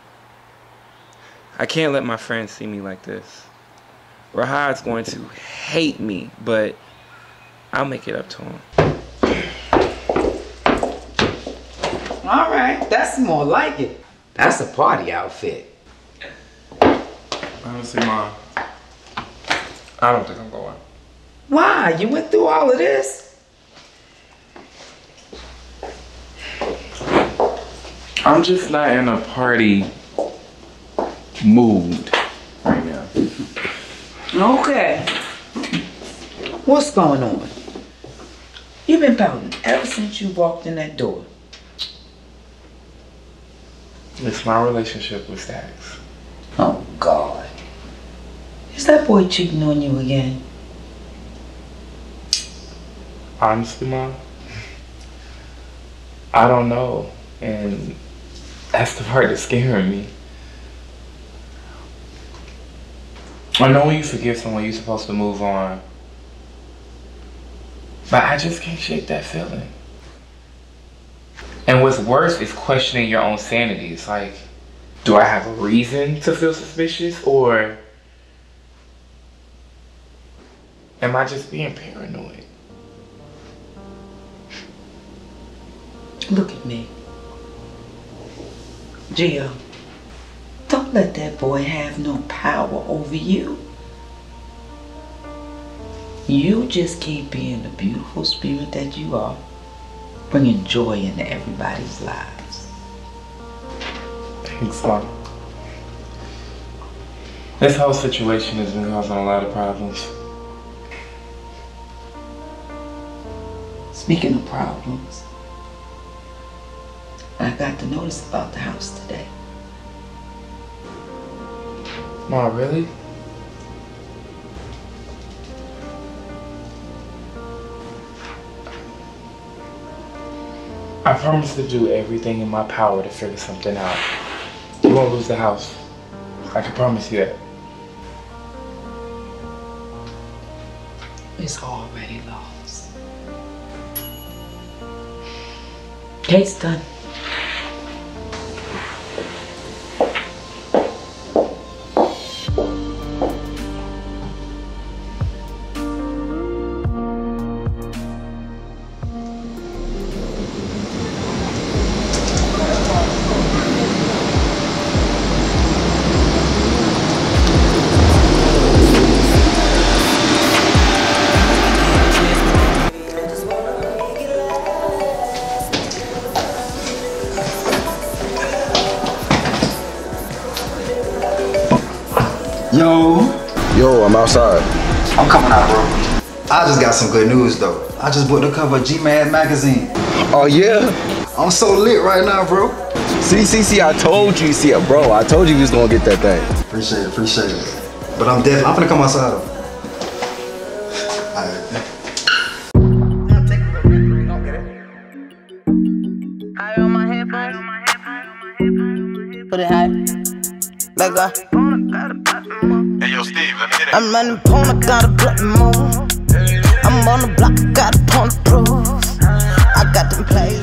Speaker 7: I can't let my friends see me like this. Rahad's going to hate me, but I'll make it up to him.
Speaker 18: All right, that's more like it. That's a party outfit.
Speaker 7: Honestly, Mom, I don't think I'm going.
Speaker 18: Why? You went through all of this?
Speaker 7: I'm just not in a party mood right now.
Speaker 18: Okay. What's going on? You've been pouting ever since you walked in that door.
Speaker 7: It's my relationship with Stacks.
Speaker 18: Oh, God. Is that boy cheating on you again?
Speaker 7: Honestly, Mom, I don't know. And that's the part that's scaring me. I know when you forgive someone, you're supposed to move on. But I just can't shake that feeling. And what's worse is questioning your own sanity. It's like, do I have a reason to feel suspicious, or am I just being paranoid?
Speaker 18: Look at me. Gio, don't let that boy have no power over you. You just keep being the beautiful spirit that you are, bringing joy into everybody's lives.
Speaker 7: Thanks, Mom. This whole situation has been causing a lot of problems.
Speaker 18: Speaking of problems, I got the notice about the house today.
Speaker 7: Mom, really? I promise to do everything in my power to figure something out. You won't lose the house. I can promise you that.
Speaker 18: It's already lost. Case done.
Speaker 19: outside.
Speaker 1: I'm coming out, bro. I just got some good news though. I just booked the cover of G-Man magazine.
Speaker 19: Oh yeah?
Speaker 1: I'm so lit right now, bro.
Speaker 19: See, see, see, I told you, see, bro, I told you you was gonna get that thing.
Speaker 1: Appreciate it, appreciate it. But I'm definitely, I'm gonna come outside though. Alright.
Speaker 20: Put it high. Let go.
Speaker 21: Hey, yo, Steve, let me get it.
Speaker 20: I'm running porn, I got a blood move. I'm on the block, got a porn to prove. I got them plays.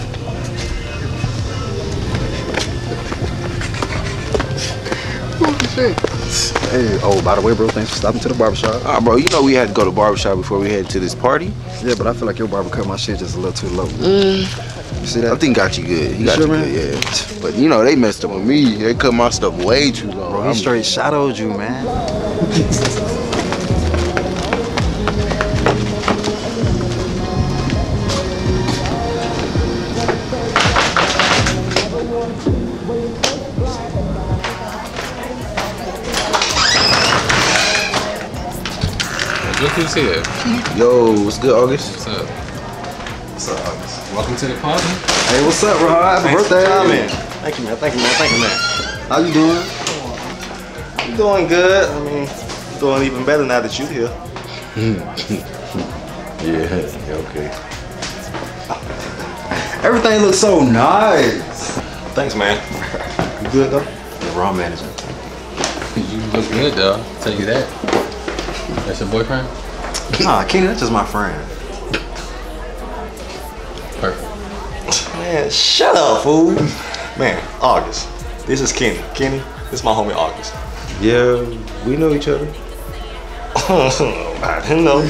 Speaker 19: Hey, oh, by the way, bro, thanks for stopping to the barbershop. Ah, bro, you know we had to go to the barbershop before we head to this party.
Speaker 1: Yeah, but I feel like your barber cut my shit just a little too low.
Speaker 19: Mm.
Speaker 1: You see that?
Speaker 19: I think got you good. He
Speaker 1: You
Speaker 19: got
Speaker 1: sure,
Speaker 19: you
Speaker 1: man?
Speaker 19: good, yeah. But you know, they messed up with me. They cut my stuff way too long.
Speaker 1: Bro, he straight shadowed you, man.
Speaker 8: Look who's here.
Speaker 19: Yo, what's good, August?
Speaker 8: What's up?
Speaker 1: What's up, August?
Speaker 8: Welcome to the party.
Speaker 1: Hey, what's up, bro? Happy
Speaker 5: Thanks
Speaker 1: birthday.
Speaker 5: for coming. Thank you, man. Thank you, man. Thank you, man.
Speaker 1: How you doing?
Speaker 5: I'm doing good. I mean, doing even better now that you're here.
Speaker 19: Yeah, okay.
Speaker 1: Everything looks so nice.
Speaker 5: Thanks, man.
Speaker 1: You good, though? The raw manager.
Speaker 8: You look good, though. I'll tell you that. That's your boyfriend?
Speaker 1: Nah, Kenny, that's just my friend.
Speaker 8: Perfect.
Speaker 5: Man, shut up, fool. Man, August. This is Kenny. Kenny, this is my homie August.
Speaker 19: Yeah, we know each other.
Speaker 5: I didn't know.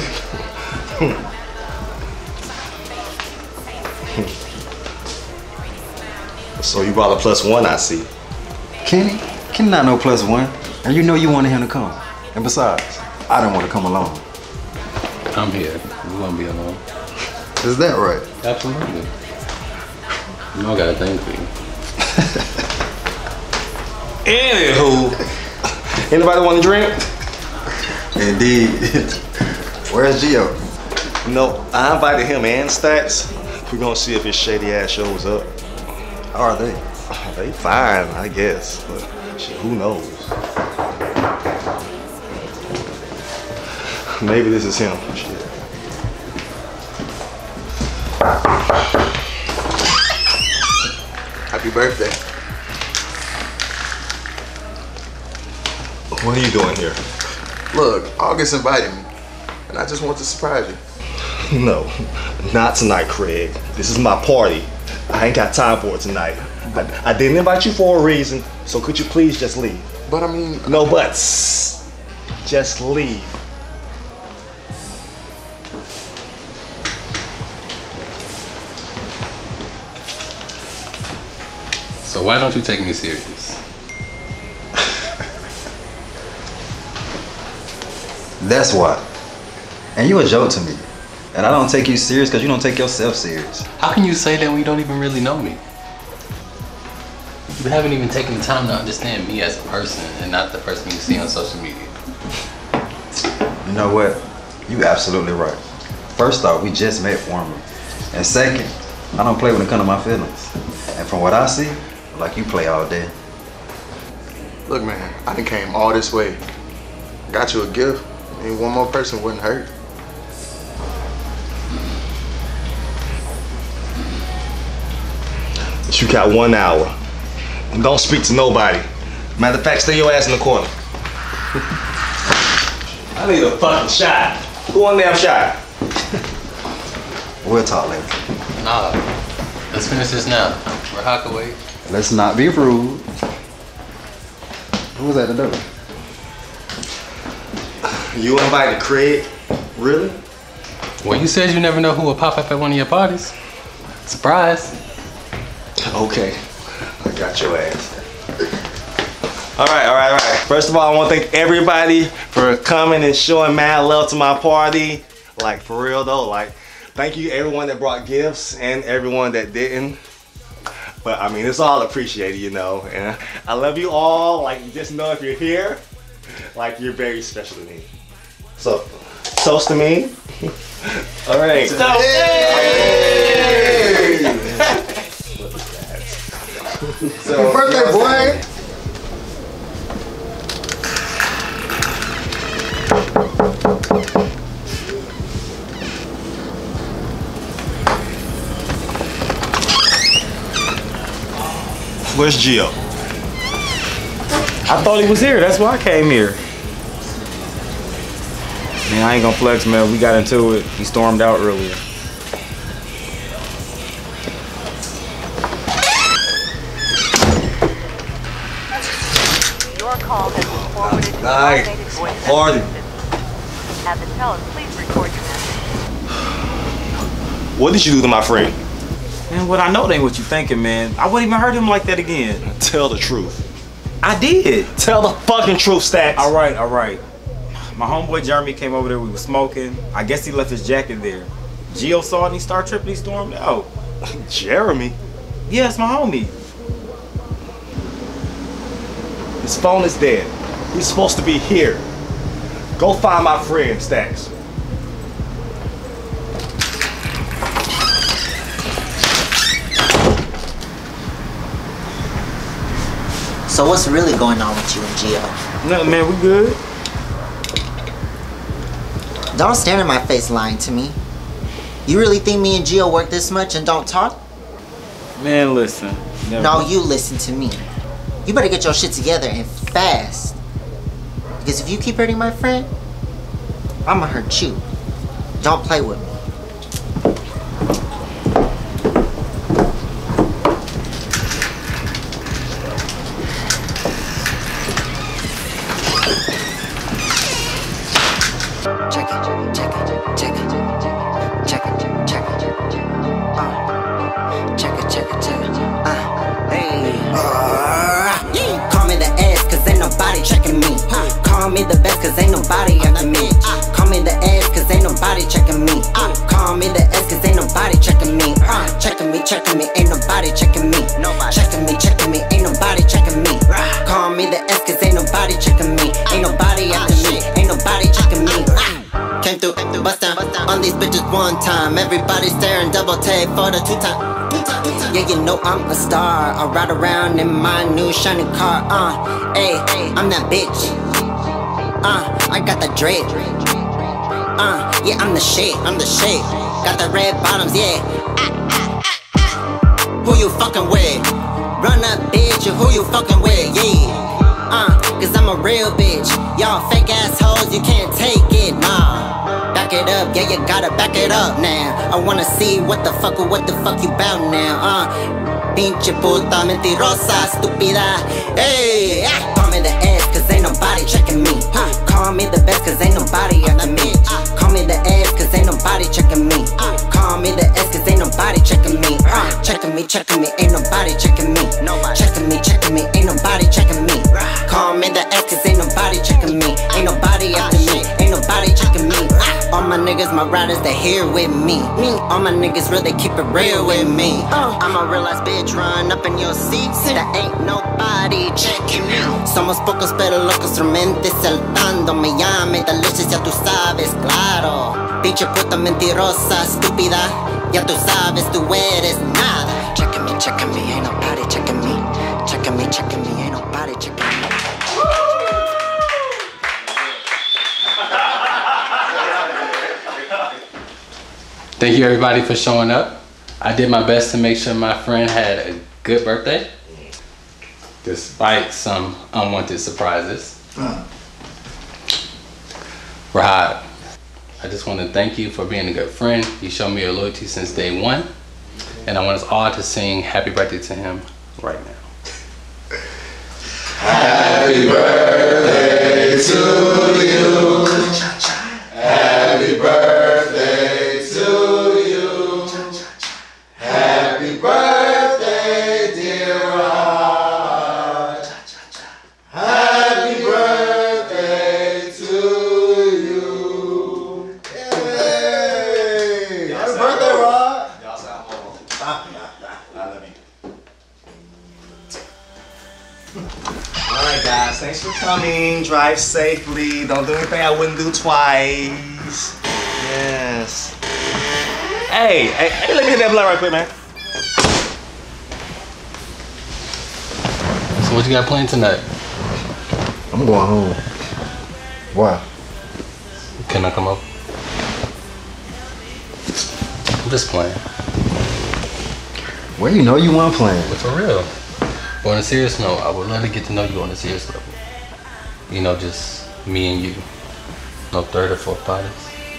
Speaker 5: So you brought a plus one, I see.
Speaker 1: Kenny? Kenny not no plus one. And you know you wanted him to come. And besides, I didn't want to come alone.
Speaker 8: I'm here. We won't be alone.
Speaker 1: Is that right?
Speaker 8: Absolutely. You know I got a thing for you.
Speaker 5: Anywho, anybody want a drink?
Speaker 1: Indeed. Where's Gio?
Speaker 5: No, I invited him and Stacks. We're gonna see if his shady ass shows up.
Speaker 1: How are they?
Speaker 5: They fine, I guess, but shit, who knows? Maybe this is him. Shit.
Speaker 19: Happy birthday.
Speaker 5: What are you doing here?
Speaker 19: Look, August invited me, and I just want to surprise you.
Speaker 5: No, not tonight, Craig. This is my party. I ain't got time for it tonight. I, I didn't invite you for a reason, so could you please just leave?
Speaker 19: But I mean...
Speaker 5: No buts. Just leave.
Speaker 8: So why don't you take me serious?
Speaker 1: That's why. And you a joke to me. And I don't take you serious because you don't take yourself serious.
Speaker 8: How can you say that when you don't even really know me? You haven't even taken the time to understand me as a person and not the person you see on social media.
Speaker 1: You know what? You absolutely right. First off, we just met formally. And second, I don't play when it comes to my feelings. And from what I see, like you play all day.
Speaker 19: Look, man, I done came all this way. Got you a gift. I mean, one more person wouldn't hurt.
Speaker 5: You got one hour. And don't speak to nobody. Matter of fact, stay your ass in the corner. I need a fucking shot. Who want damn shot?
Speaker 1: We'll talk later.
Speaker 8: Nah, let's finish this now. We're Hackaway.
Speaker 1: Let's not be rude. Who was at the door?
Speaker 5: You invited Craig? Really?
Speaker 8: Well, you said you never know who will pop up at one of your parties. Surprise.
Speaker 5: Okay, I got your ass. All right, all right, all right. First of all, I want to thank everybody for coming and showing mad love to my party. Like, for real though, like, thank you everyone that brought gifts and everyone that didn't. But I mean, it's all appreciated, you know. And I love you all. Like, just know if you're here, like you're very special to me. So, toast to me. All right.
Speaker 11: Hey!
Speaker 5: So,
Speaker 11: Happy birthday, boy!
Speaker 5: Where's Gio?
Speaker 12: I thought he was here. That's why I came here. Man, I ain't gonna flex, man. We got into it. He stormed out earlier.
Speaker 2: Your call has been forwarded to
Speaker 5: Nice.
Speaker 2: automated voice
Speaker 5: Party.
Speaker 2: assistant. At the tone, please record your message.
Speaker 5: What did you do to my friend?
Speaker 12: Man, what I know it ain't what you thinking, man. I wouldn't even hurt him like that again.
Speaker 5: Tell the truth.
Speaker 12: I did.
Speaker 5: Tell the fucking truth, Stacks.
Speaker 12: All right, all right. My homeboy Jeremy came over there. We were smoking. I guess he left his jacket there. Gio saw it and he started tripping. He stormed out.
Speaker 5: Jeremy?
Speaker 12: Yeah, it's my homie.
Speaker 5: His phone is dead. He's supposed to be here. Go find my friend, Stacks.
Speaker 15: So what's really going on with you and Gio?
Speaker 12: No, man, we good.
Speaker 15: Don't stand in my face lying to me. You really think me and Gio work this much and don't talk?
Speaker 12: Man, listen. Never.
Speaker 15: No, you listen to me. You better get your shit together and fast. Because if you keep hurting my friend, I'ma hurt you. Don't play with me.
Speaker 20: Check it, check it, check it, check it, check it, uh, check it, check it, check it, uh, hey, uh, call me the ass cause ain't nobody checking me, call me the best cause ain't nobody after me, call me the ass cause ain't nobody checking me, call me the ass cause ain't nobody checking me, uh, checking me, checking me, ain't nobody checking me, checking me, checking me, ain't nobody checking me, call me the ass cause ain't nobody checking me, ain't nobody after me, ain't nobody checking me. Came through, bust down on these bitches one time. Everybody staring, double take for the two time. Yeah, you know I'm a star. I ride around in my new shiny car. Uh, hey, I'm that bitch. Uh, I got the dread. Uh, yeah, I'm the shit. I'm the shit. Got the red bottoms, yeah. Who you fucking with? Run up, bitch. Who you fucking with? Yeah. Uh, cause I'm a real bitch. Y'all fake assholes, you can't take it, nah. Back it up, yeah, you gotta back it up now. I wanna see what the fuck, what the fuck you bout now, uh. Pinche puta mentirosa, estúpida. Hey, ah. Call me the ass, cause ain't nobody checking me. Uh, call me the best, cause ain't nobody after me. Uh, call me the ass, cause ain't nobody checking me. Uh, call me the ass, cause ain't nobody checking me. Uh, checking me, checking me, ain't nobody checking me. Checking me, checking me, ain't nobody checking me. Call me the ass, cause ain't nobody checking me. Ain't nobody after me, ain't nobody checking me. All my niggas, my riders, they here with me. All my niggas real, they keep it real with me. I'm a real ass bitch, run up in your seat. That ain't nobody checking me. Somos pocos pero locos, su mente saltando. Me llame, delicious, ya tú sabes, claro. Pinche puta mentirosa, estúpida. Ya tú sabes, tú eres nada. Checking me, checking me, ain't nobody checking me. Checking me, checking me, ain't nobody checking me.
Speaker 4: Thank you everybody for showing up. I did my best to make sure my friend had a good birthday, despite some unwanted surprises. Rahad, I just want to thank you for being a good friend. You showed me your loyalty since day one, and I want us all to sing happy birthday to him right now.
Speaker 11: Happy birthday to you. Happy birthday to you. Happy birthday, dear heart. Happy birthday to you. Hey! Happy birthday, Rod. Y'all sound horrible. I love you.
Speaker 5: Alright guys, thanks for coming. I mean, drive safely. Don't do anything I wouldn't do twice. Yes. Hey, hey, hey, let me hit that blunt right quick, man.
Speaker 4: So what you got planned tonight?
Speaker 19: I'm going home. Why?
Speaker 4: Can I come up? I'm just playing.
Speaker 1: Well, you know you want playing.
Speaker 4: But for real. But on a serious note, I would love to get to know you on a serious level. You know, just me and you. No third or fourth parties.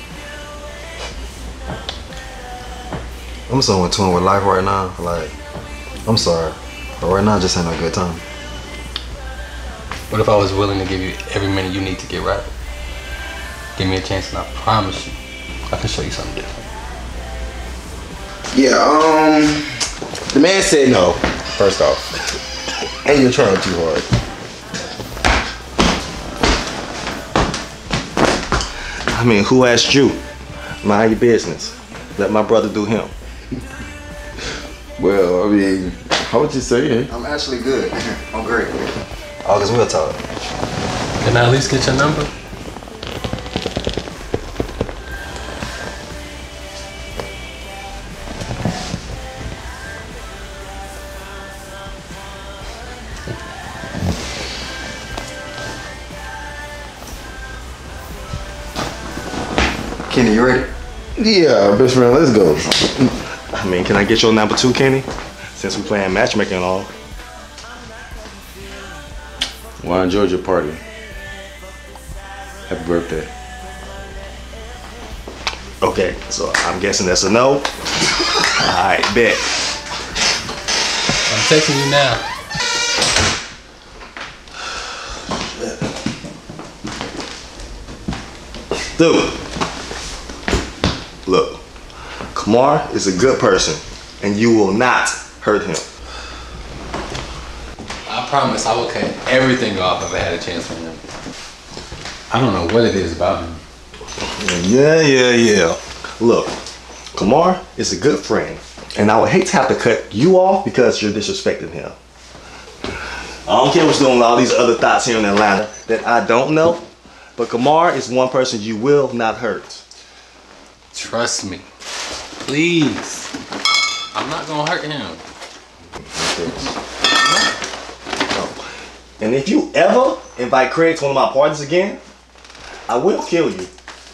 Speaker 1: I'm so in tune with life right now. Like, I'm sorry, but right now just ain't no good time.
Speaker 4: What if I was willing to give you every minute you need to get right? Give me a chance and I promise you, I can show you something different.
Speaker 14: Yeah, um, the man said no, first off. And you're trying too hard.
Speaker 5: I mean, who asked you? Mind your business. Let my brother do him.
Speaker 14: Well, I mean, how would you say it?
Speaker 1: I'm actually good. I'm great. August, we'll talk.
Speaker 4: Can I at least get your number?
Speaker 1: Kenny, you ready?
Speaker 14: Yeah, best friend, let's go.
Speaker 5: I mean, can I get your number too, Kenny? Since we playing matchmaking and all.
Speaker 12: Well, I enjoyed your party. Happy birthday.
Speaker 5: Okay, so I'm guessing that's a no. Alright, bet.
Speaker 4: I'm texting you now.
Speaker 5: Dude, look, Kamar is a good person, and you will not hurt him.
Speaker 4: I promise I will cut everything off if I had a chance for him. I don't know what it is about him.
Speaker 5: Yeah, yeah, yeah. Look, Kamar is a good friend, and I would hate to have to cut you off because you're disrespecting him. I don't care what's doing with all these other thoughts here in Atlanta that I don't know, but Kamar is one person you will not hurt.
Speaker 4: Trust me. Please. I'm not gonna hurt him.
Speaker 5: And if you ever invite Craig to one of my parties again, I will kill you.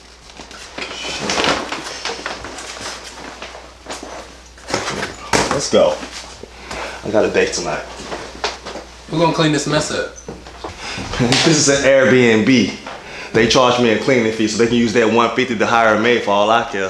Speaker 5: Let's go. I got a date tonight.
Speaker 4: Who's gonna clean this mess up?
Speaker 5: This is an Airbnb. They charge me a cleaning fee so they can use that one fifty to hire a maid for all I care.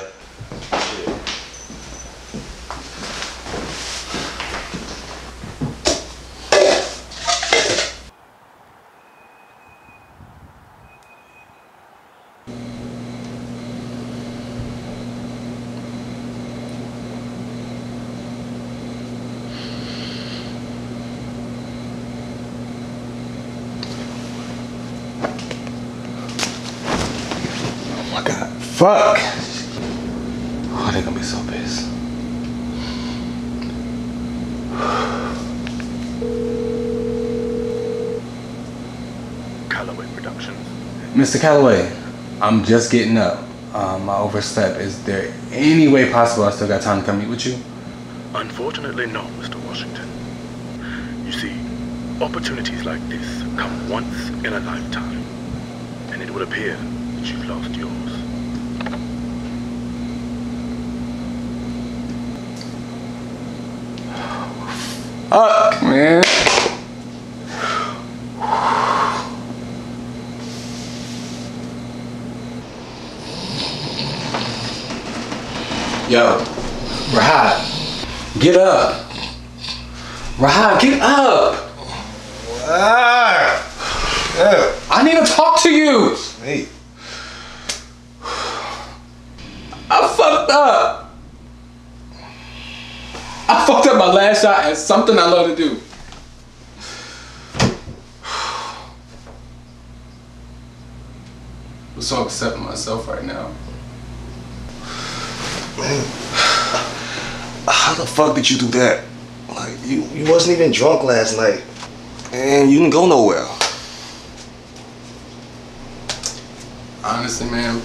Speaker 4: Fuck! Oh, they're gonna be so pissed.
Speaker 9: Callaway Productions.
Speaker 4: Mister Callaway, I'm just getting up. Um, I overslept. Is there any way possible I still got time to come meet with you?
Speaker 9: Unfortunately, no, Mister Washington. You see, opportunities like this come once in a lifetime, and it would appear that you've lost yours.
Speaker 4: Fuck, man. Yo, Rahad, get up. Rahad, get up.
Speaker 5: Ah,
Speaker 4: I need to talk to you.
Speaker 5: Hey.
Speaker 4: I fucked up. I fucked up my last shot at something I love to do. I'm so upset with myself right now.
Speaker 5: Man, how the fuck did you do that? Like, you, you wasn't even drunk last night, and you didn't go nowhere.
Speaker 8: Honestly, man.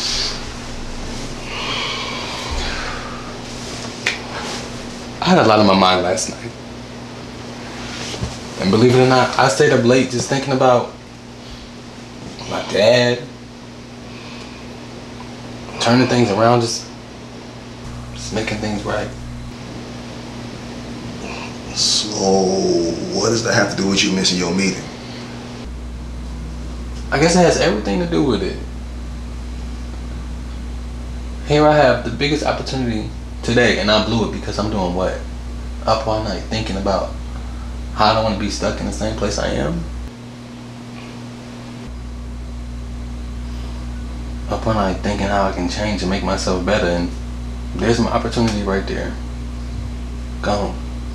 Speaker 8: I had a lot on my mind last night. And believe it or not, I stayed up late just thinking about my dad, turning things around, just, just making things right.
Speaker 6: So, what does that have to do with you missing your meeting?
Speaker 8: I guess it has everything to do with it. Here I have the biggest opportunity today, and I blew it because I'm doing what? Up all night thinking about how I don't want to be stuck in the same place I am. Up all night thinking how I can change and make myself better, and there's my opportunity right there. Gone.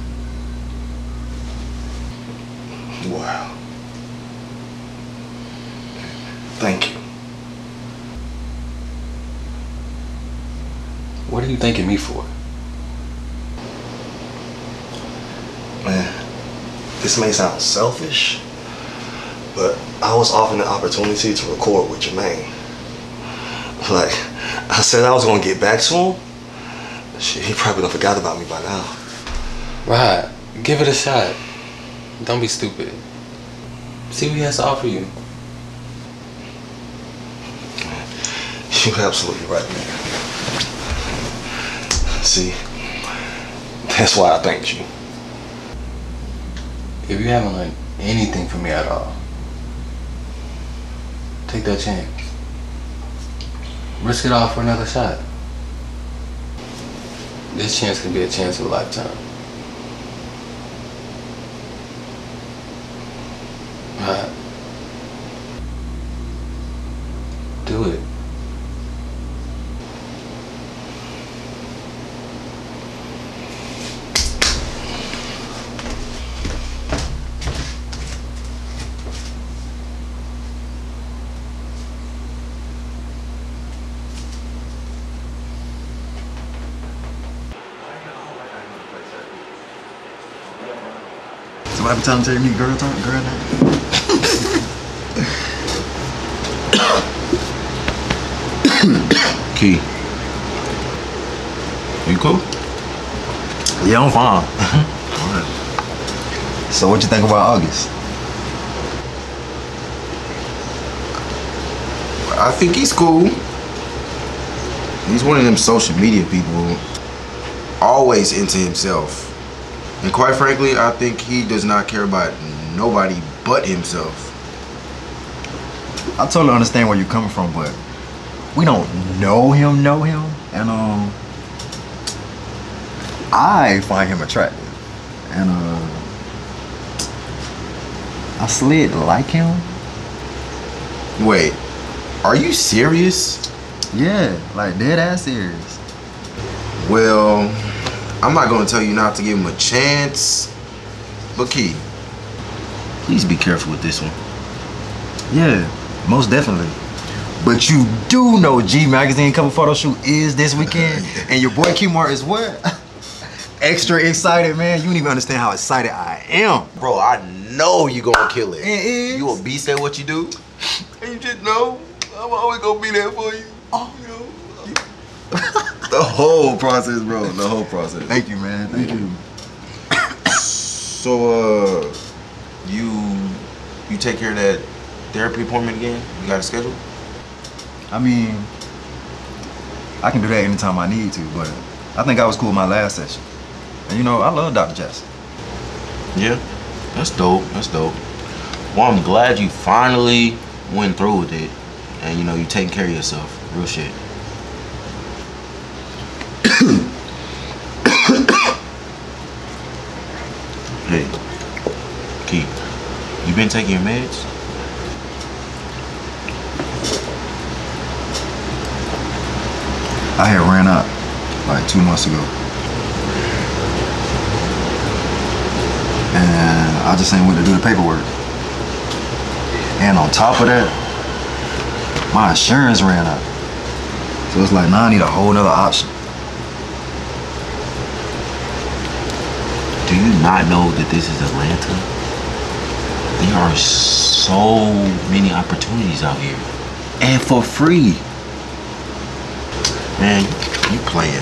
Speaker 6: Wow. Thank you.
Speaker 8: What are you thanking me for?
Speaker 6: Man, this may sound selfish, but I was offered the opportunity to record with Jermaine. Like, I said I was gonna get back to him. Shit, he probably done forgot about me by now.
Speaker 8: Right, give it a shot. Don't be stupid. See what he has to offer you.
Speaker 6: You're absolutely right, man. See, that's why I thanked you.
Speaker 8: If you haven't learned anything from me at all, take that chance. Risk it all for another shot. This chance could be a chance of a lifetime. Right. Do it.
Speaker 1: So every time you tell me girl talk, girl now.
Speaker 14: Key. You cool?
Speaker 1: Yeah, I'm fine. Alright. So what you think about August?
Speaker 14: I think he's cool. He's one of them social media people, always into himself. And quite frankly, I think he does not care about nobody but himself.
Speaker 1: I totally understand where you're coming from, but we don't know him, know him, and um, I find him attractive, and uh, I slid like him.
Speaker 14: Wait, are you serious?
Speaker 1: Yeah, like dead ass serious.
Speaker 14: Well, I'm not gonna tell you not to give him a chance, but Key, please be careful with this one.
Speaker 1: Yeah, most definitely. But you do know G Magazine cover photo shoot is this weekend, and your boy Q-Mart is what? Extra excited, man. You don't even understand how excited I am.
Speaker 14: Bro, I know you gonna kill it.
Speaker 1: It is.
Speaker 14: You a beast at what you do. And you just know I'm always gonna be there for you. Oh, you know.
Speaker 1: The whole process, bro. The whole process. Thank you, man. Thank you.
Speaker 14: So, uh, you you take care of that therapy appointment again? You got a schedule?
Speaker 1: I mean, I can do that anytime I need to, but I think I was cool my last session. And you know, I love Doctor Jackson.
Speaker 14: Yeah, that's dope. That's dope. Well, I'm glad you finally went through with it, and you know, you taking care of yourself. Real shit. Hey, Key, you been taking your meds?
Speaker 1: I had ran out like two months ago. And I just ain't went to do the paperwork. And on top of that, my insurance ran out. So it's like, now I need a whole nother option.
Speaker 14: Do you not know that this is Atlanta? There are so many opportunities out here. And for free. Man, you playing.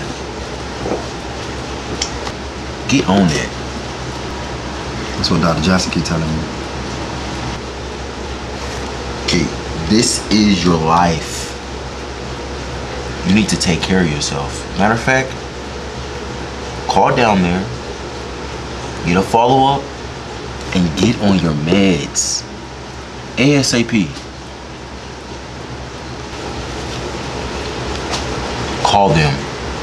Speaker 14: Get on that.
Speaker 1: That's what Doctor Jackson keep telling me.
Speaker 14: Okay, this is your life. You need to take care of yourself. Matter of fact, call down there, get a follow-up, and get on your meds. ASAP. Call them.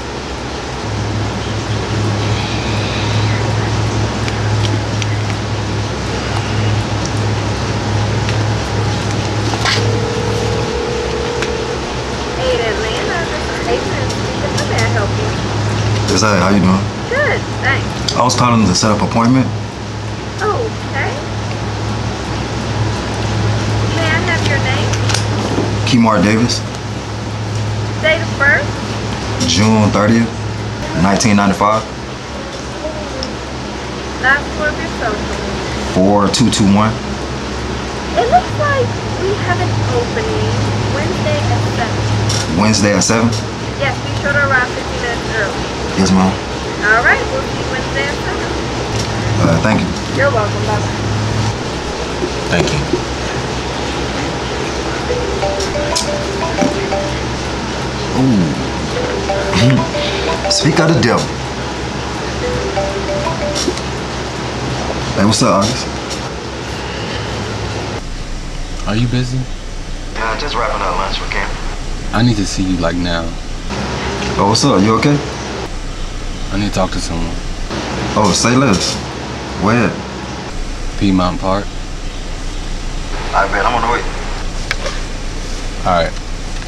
Speaker 1: Is that how you doing?
Speaker 2: Good, thanks.
Speaker 1: I was calling to set up an appointment.
Speaker 2: Oh, okay. May I have your name?
Speaker 1: Kemar Davis,
Speaker 2: Date of birth?
Speaker 1: June thirtieth, nineteen ninety-five,
Speaker 2: Last four of your social.
Speaker 1: four two two one.
Speaker 2: It looks like we have an opening Wednesday at seven.
Speaker 1: Wednesday at seven?
Speaker 2: Yes, be sure to arrive fifty minutes early.
Speaker 1: Yes, ma'am.
Speaker 2: All right, we'll see you Wednesday at seven.
Speaker 1: Uh, thank you.
Speaker 2: You're welcome. Bye-bye.
Speaker 14: Thank you.
Speaker 1: Ooh. Speak of the devil. Hey, what's up, August?
Speaker 4: Are you busy?
Speaker 1: Yeah, just wrapping up lunch with Cam.
Speaker 4: I need to see you like now.
Speaker 1: Oh, what's up? You okay?
Speaker 4: I need to talk to someone.
Speaker 1: Oh, say less. Where?
Speaker 4: Piedmont Park.
Speaker 1: I bet I'm on the way.
Speaker 4: All right.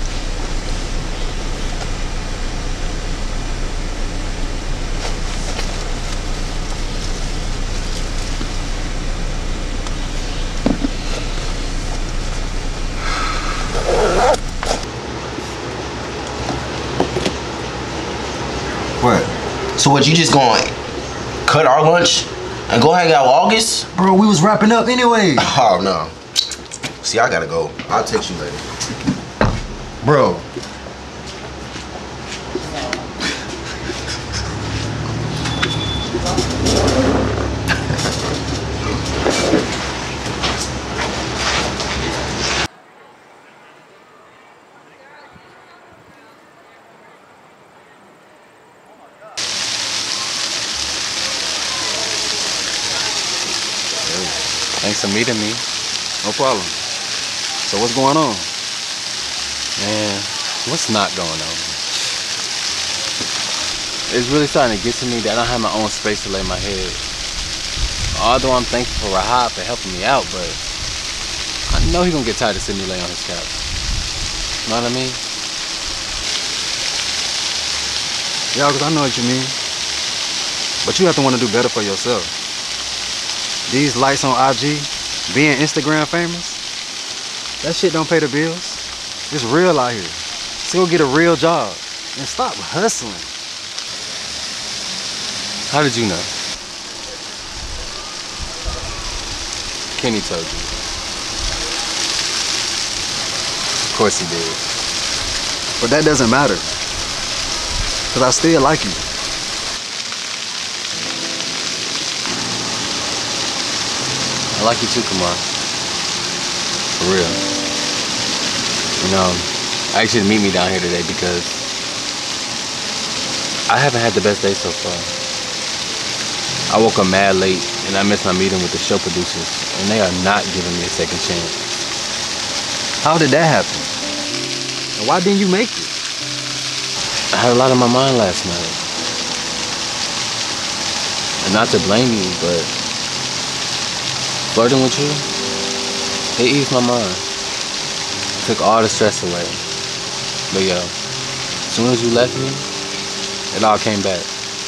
Speaker 14: What? So what, you just gonna cut our lunch and go hang out with August?
Speaker 1: Bro, we was wrapping up anyway.
Speaker 14: Oh, no. See, I gotta go. I'll text you later.
Speaker 1: Bro.
Speaker 4: Thanks for meeting me.
Speaker 1: No problem. So what's going on?
Speaker 4: Man, what's not going on? It's really starting to get to me that I don't have my own space to lay my head. Although I'm thankful for Rahab for helping me out, but I know he's gonna get tired of seeing me lay on his couch. You know what I mean?
Speaker 1: Yeah, because I know what you mean. But you have to want to do better for yourself. These likes on I G, being Instagram famous, that shit don't pay the bills. It's real out here. So go get a real job and stop hustling.
Speaker 4: How did you know? Kenny told you. Of course he did.
Speaker 1: But that doesn't matter. Because I still like you.
Speaker 4: I like you too, Kumar. For real. You know, I asked you to meet me down here today because I haven't had the best day so far. I woke up mad late and I missed my meeting with the show producers and they are not giving me a second chance.
Speaker 1: How did that happen? And why didn't you make it?
Speaker 4: I had a lot on my mind last night. And not to blame you, but flirting with you, it eased my mind. Took all the stress away. But yo, as soon as you left me, it all came back.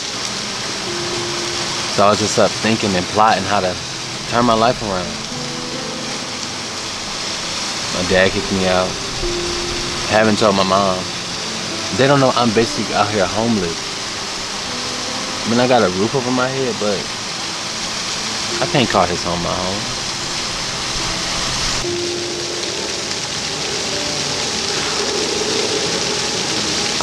Speaker 4: So I was just up thinking and plotting how to turn my life around. My dad kicked me out. Haven't told my mom. They don't know I'm basically out here homeless. I mean, I got a roof over my head, but I can't call his home my home.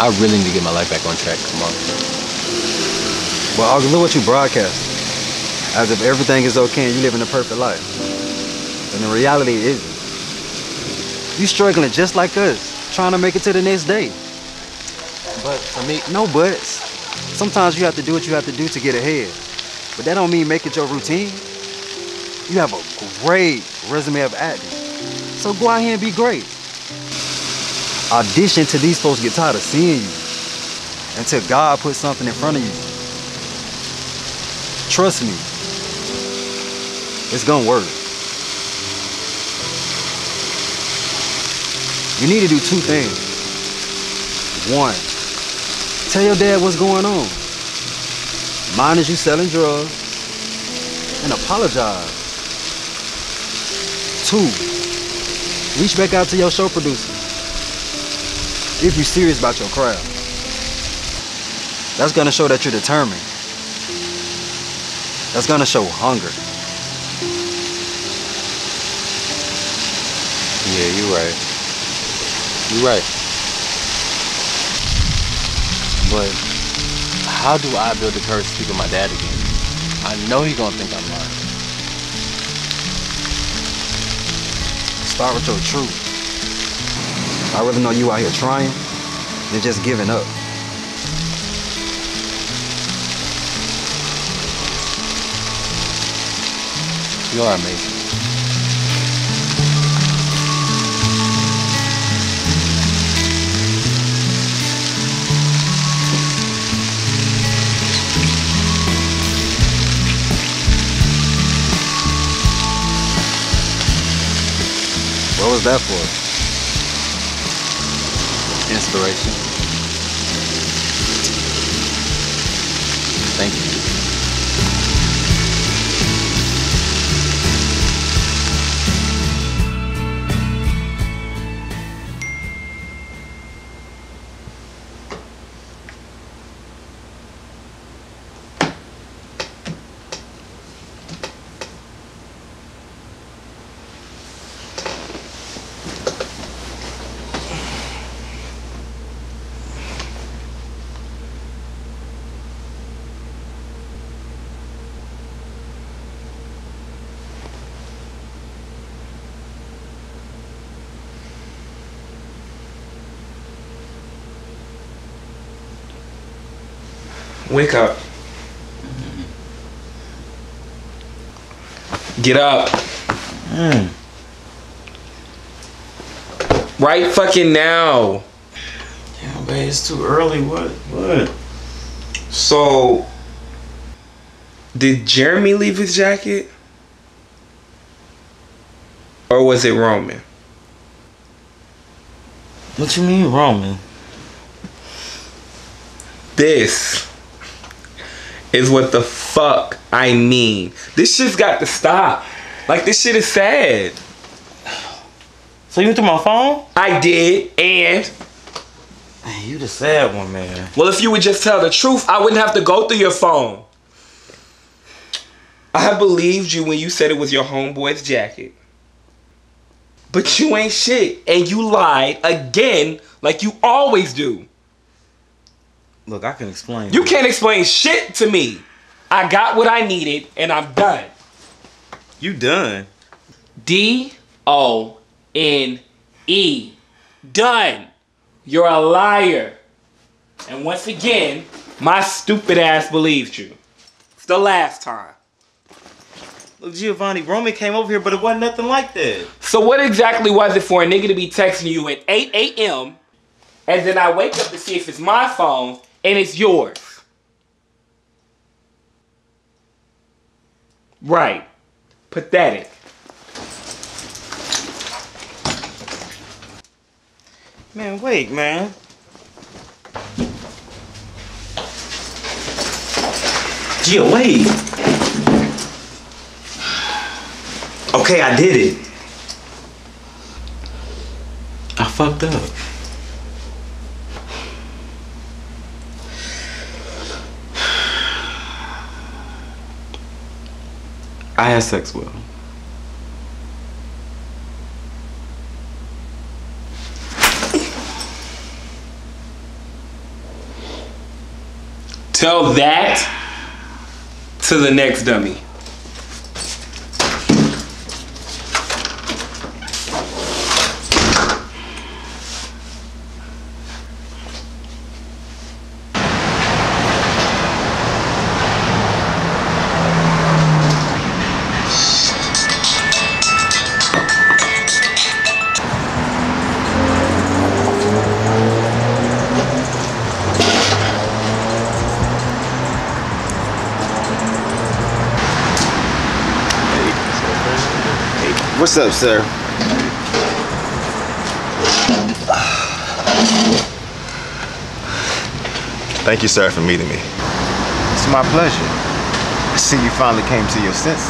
Speaker 4: I really need to get my life back on track. Come on.
Speaker 1: Well, August, look what you broadcast. As if everything is okay and you living a perfect life. And the reality is, you struggling just like us, trying to make it to the next day. But for me, no buts. Sometimes you have to do what you have to do to get ahead. But that don't mean make it your routine. You have a great resume of acting. So go out here and be great. Audition till these folks get tired of seeing you. Until God puts something in front of you. Trust me. It's gonna work. You need to do two things. One, tell your dad what's going on. Minus you selling drugs. And apologize. Two, reach back out to your show producer. If you're serious about your craft. That's gonna show that you're determined. That's gonna show hunger.
Speaker 4: Yeah, you're right. You're right. But how do I build the courage to speak with my dad again? I know he's gonna think I'm lying.
Speaker 1: Start with your truth. I'd rather know you out here trying than just giving up.
Speaker 4: You are amazing.
Speaker 1: What was that for?
Speaker 4: Inspiration. Thank you.
Speaker 7: Wake up. Get up.
Speaker 12: Mm.
Speaker 7: Right fucking now.
Speaker 12: Yeah, babe, it's too early. What? What?
Speaker 7: So, did Jeremy leave his jacket? Or was it Roman?
Speaker 12: What you mean, Roman?
Speaker 7: This is what the fuck I mean. This shit's got to stop. Like, this shit is sad.
Speaker 12: So you went through my phone?
Speaker 7: I did, and...
Speaker 12: Man, you the sad one, man.
Speaker 7: Well, if you would just tell the truth, I wouldn't have to go through your phone. I believed you when you said it was your homeboy's jacket. But you ain't shit, and you lied again like you always do.
Speaker 12: Look, I can explain.
Speaker 7: You can't explain shit to me. I got what I needed, and I'm done.
Speaker 12: You done?
Speaker 7: D O N E. Done. You're a liar. And once again, my stupid ass believed you. It's the last time.
Speaker 12: Look, Giovanni, Roman came over here, but it wasn't nothing like that.
Speaker 7: So what exactly was it for a nigga to be texting you at eight A M and then I wake up to see if it's my phone and it's yours? Right. Pathetic.
Speaker 12: Man, wait, man. Gia, wait. Okay, I did it. I fucked up. I had sex with him.
Speaker 7: Tell that to the next dummy.
Speaker 14: What's up, sir?
Speaker 6: Thank you, sir, for meeting me.
Speaker 14: It's my pleasure. I see you finally came to your senses.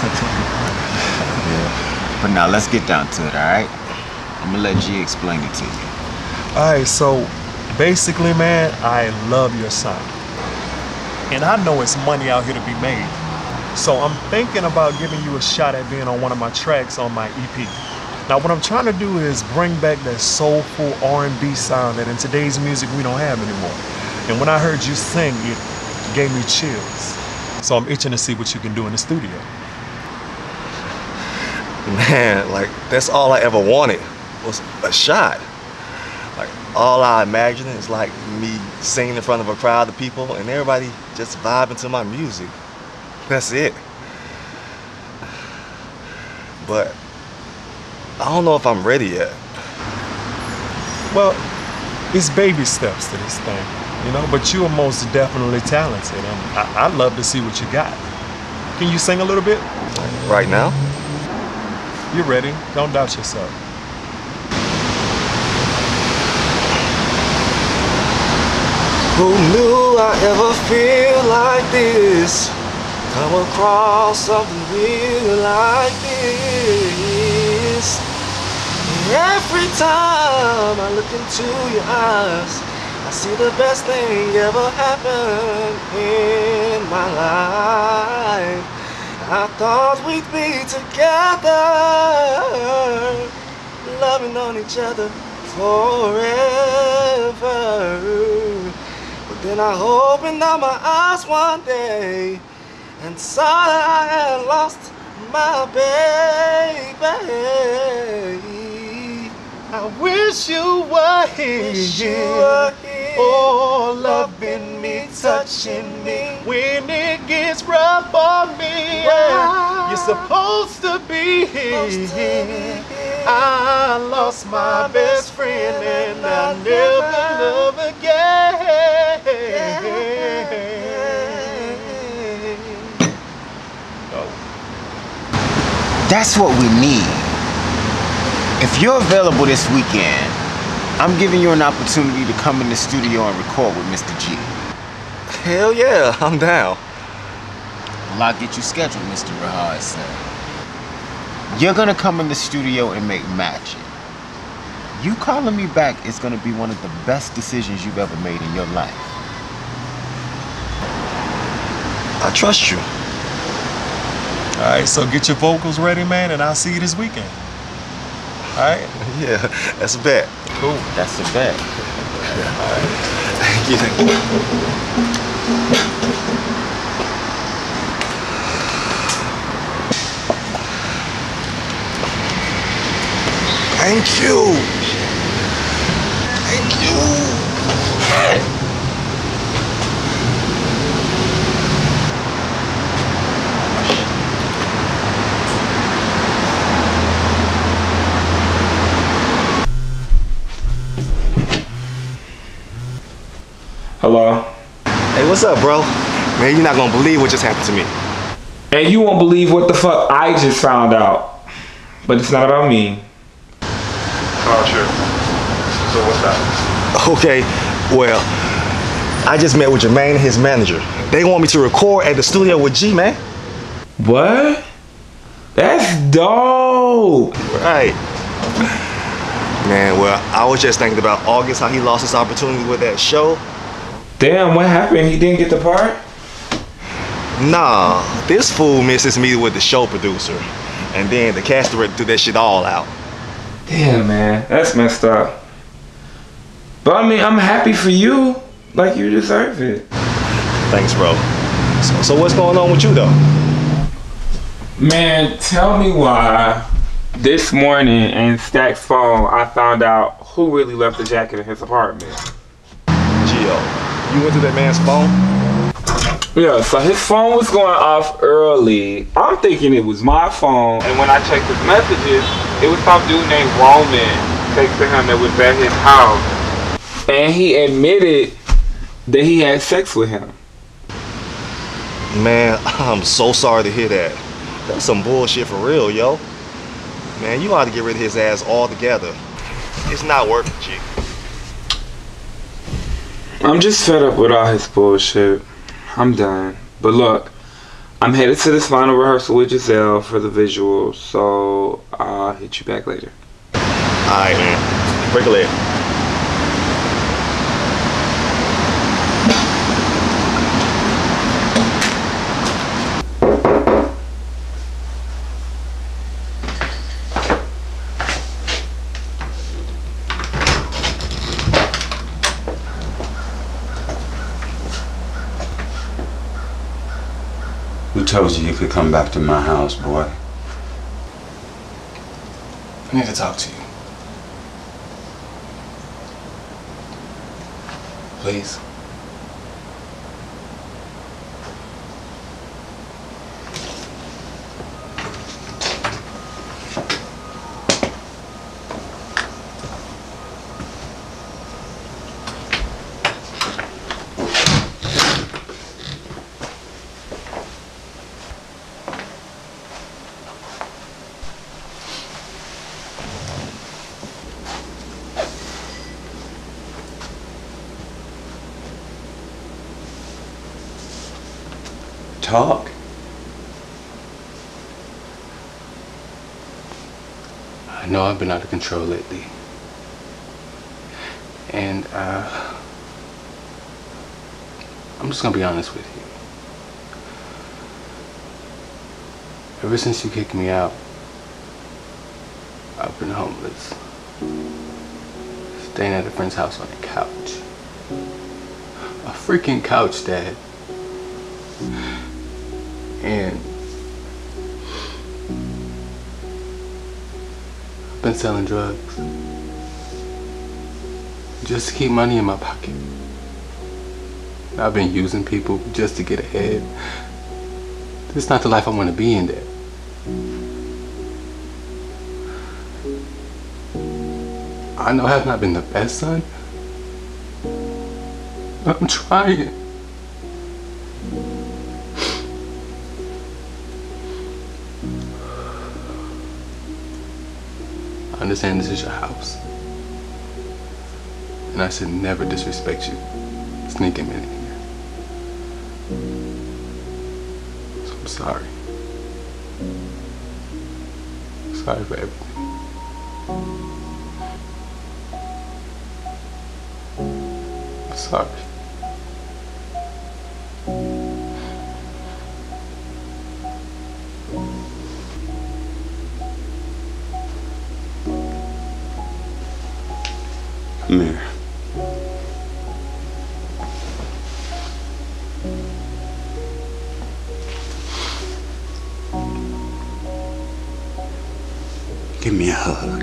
Speaker 14: Yeah. But now let's get down to it, all right? I'm gonna let G explain it to you.
Speaker 5: All right, so basically, man, I love your sound. And I know it's money out here to be made. So I'm thinking about giving you a shot at being on one of my tracks on my E P. Now what I'm trying to do is bring back that soulful R and B sound that in today's music we don't have anymore. And when I heard you sing, it gave me chills. So I'm itching to see what you can do in the studio.
Speaker 6: Man, like, that's all I ever wanted was a shot. Like, all I imagine is like me singing in front of a crowd of people and everybody just vibing to my music. That's it. But I don't know if I'm ready yet.
Speaker 5: Well, it's baby steps to this thing, you know, but you are most definitely talented. And I I'd love to see what you got. Can you sing a little bit?
Speaker 6: Right now?
Speaker 5: You're ready. Don't doubt yourself.
Speaker 6: Who knew I ever feel like this? Come across something real like this. Every time I look into your eyes, I see the best thing ever happened in my life. I thought we'd be together, loving on each other forever. But then I opened up my eyes one day and saw that I had lost my baby.
Speaker 5: I wish you were here,
Speaker 6: wish you were here.
Speaker 5: Oh, loving me, touching me when it gets rough on me. Yeah. You're supposed to be here. I lost my best friend and I'll never love again.
Speaker 14: That's what we need. If you're available this weekend, I'm giving you an opportunity to come in the studio and record with Mister G.
Speaker 6: Hell yeah, I'm down.
Speaker 14: Well, I'll get you scheduled, Mister Rahad said. You're gonna come in the studio and make magic. You calling me back is gonna be one of the best decisions you've ever made in your life.
Speaker 6: I trust you.
Speaker 5: All right, so get your vocals ready, man, and I'll see you this weekend. All right?
Speaker 6: Yeah, that's a bet.
Speaker 5: Cool.
Speaker 14: That's a bet.
Speaker 6: All right. Thank you. Thank you. Thank you. Thank you.
Speaker 7: Hello?
Speaker 6: Hey, what's up, bro? Man, you're not gonna believe what just happened to me.
Speaker 7: And you won't believe what the fuck I just found out. But it's not about me.
Speaker 9: Oh, sure. So what's that?
Speaker 6: Okay, well, I just met with Jermaine and his manager. They want me to record at the studio with G, man.
Speaker 7: What? That's dope.
Speaker 6: Right. Man, well, I was just thinking about August, how he lost his opportunity with that show.
Speaker 7: Damn, what happened? He didn't get the part?
Speaker 6: Nah, this fool misses me with the show producer. And then the cast director threw that shit all out.
Speaker 7: Damn, man. That's messed up. But I mean, I'm happy for you. Like, you deserve it.
Speaker 5: Thanks, bro. So, so what's going on with you, though?
Speaker 7: Man, tell me why this morning in Stack's phone, I found out who really left the jacket in his apartment.
Speaker 5: Gio, you went to that man's phone?
Speaker 7: Yeah, so his phone was going off early. I'm thinking it was my phone, and when I checked his messages, it was some dude named Roman texting him that was at his house. And he admitted that he had sex with him.
Speaker 5: Man, I'm so sorry to hear that. That's some bullshit for real, yo. Man, you ought to get rid of his ass altogether. It's not worth it, G.
Speaker 7: I'm just fed up with all his bullshit. I'm done. But look, I'm headed to this final rehearsal with Giselle for the visuals, so I'll hit you back later.
Speaker 5: Alright, man. Break a leg.
Speaker 3: Who told you you could come back to my house, boy?
Speaker 8: I need to talk to you. Please.
Speaker 3: Talk.
Speaker 4: I know I've been out of control lately. And uh, I'm just gonna be honest with you. Ever since you kicked me out, I've been homeless. Staying at a friend's house on a couch. A freaking couch, Dad. And I've been selling drugs just to keep money in my pocket. I've been using people just to get ahead. This is not the life I want to be in, Dad. I know I have not been the best son, but I'm trying. I understand this is your house, and I should never disrespect you, sneaking in here. So I'm sorry. Sorry for everything. I'm sorry.
Speaker 3: Come here. Give me a hug.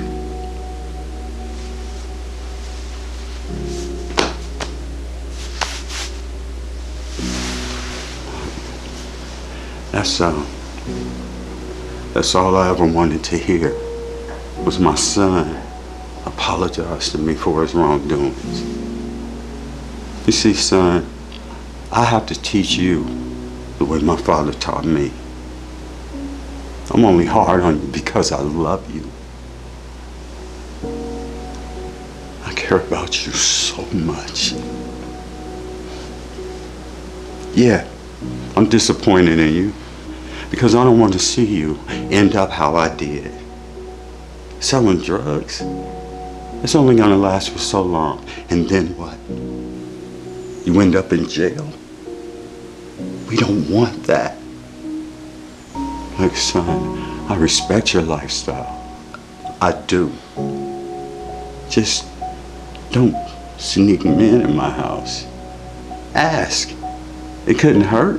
Speaker 3: That's uh, that's all I ever wanted to hear was my son apologize to me for his wrongdoings. You see, son, I have to teach you the way my father taught me. I'm only hard on you because I love you. I care about you so much. Yeah, I'm disappointed in you because I don't want to see you end up how I did. Selling drugs, it's only gonna last for so long. And then what? You end up in jail? We don't want that. Look, son, I respect your lifestyle. I do. Just don't sneak men in my house. Ask. It couldn't hurt.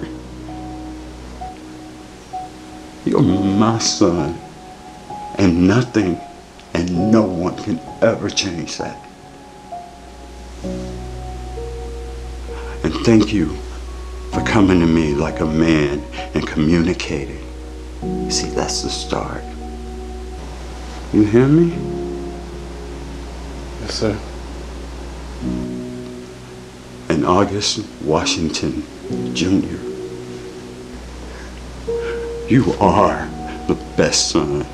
Speaker 3: You're my son. And nothing and no one can ever change that. And thank you for coming to me like a man and communicating. You see, that's the start. You hear me?
Speaker 4: Yes, sir.
Speaker 3: And August Washington Junior You are the best son.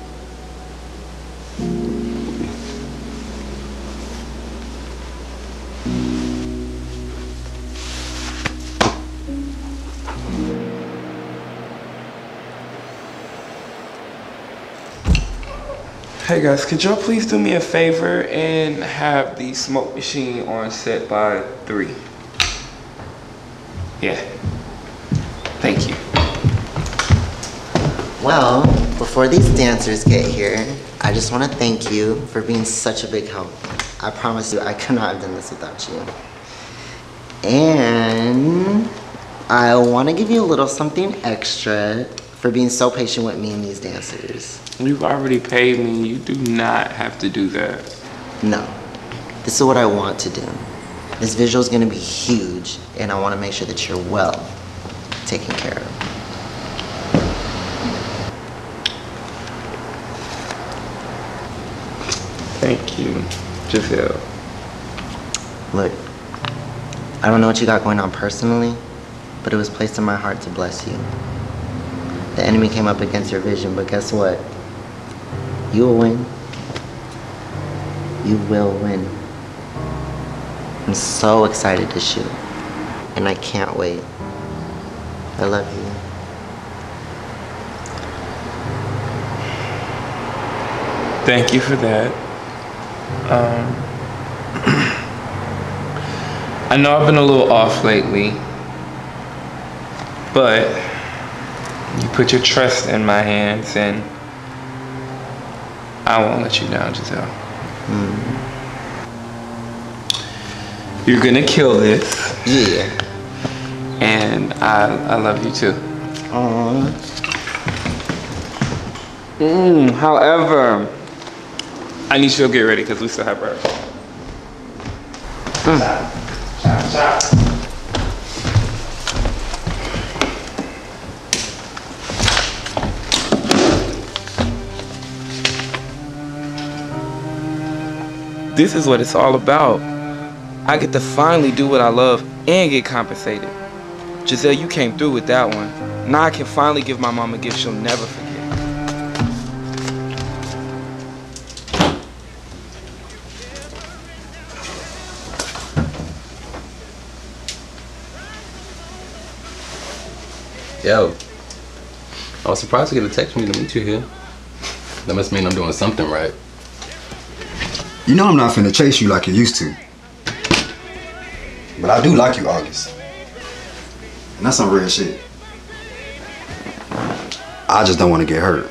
Speaker 7: Hey guys, could y'all please do me a favor and have the smoke machine on set by three? Yeah. Thank you.
Speaker 15: Well, before these dancers get here, I just want to thank you for being such a big help. I promise you, I could not have done this without you. And I want to give you a little something extra for being so patient with me and these dancers.
Speaker 7: You've already paid me. You do not have to do that.
Speaker 15: No. This is what I want to do. This visual is going to be huge, and I want to make sure that you're well taken care of.
Speaker 7: Thank you, Giselle.
Speaker 15: Look, I don't know what you got going on personally, but it was placed in my heart to bless you. The enemy came up against your vision, but guess what? You will win. You will win. I'm so excited to shoot, and I can't wait. I love you.
Speaker 7: Thank you for that. Um, I know I've been a little off lately, but you put your trust in my hands, and I won't let you down, Giselle.
Speaker 15: Mm.
Speaker 7: You're gonna kill this.
Speaker 15: Yeah.
Speaker 7: And I, I love you too.
Speaker 15: Aww.
Speaker 7: Mm, however, I need you to get ready because we still have rehearsal. Mm. Chop, chop, chop. This is what it's all about. I get to finally do what I love and get compensated. Giselle, you came through with that one. Now I can finally give my mom a gift she'll never forget.
Speaker 8: Yo, I was surprised to get a text from you to meet you here. That must mean I'm doing something right.
Speaker 1: You know I'm not finna chase you like you used to. But I do like you, August. And that's some real shit. I just don't want to get hurt.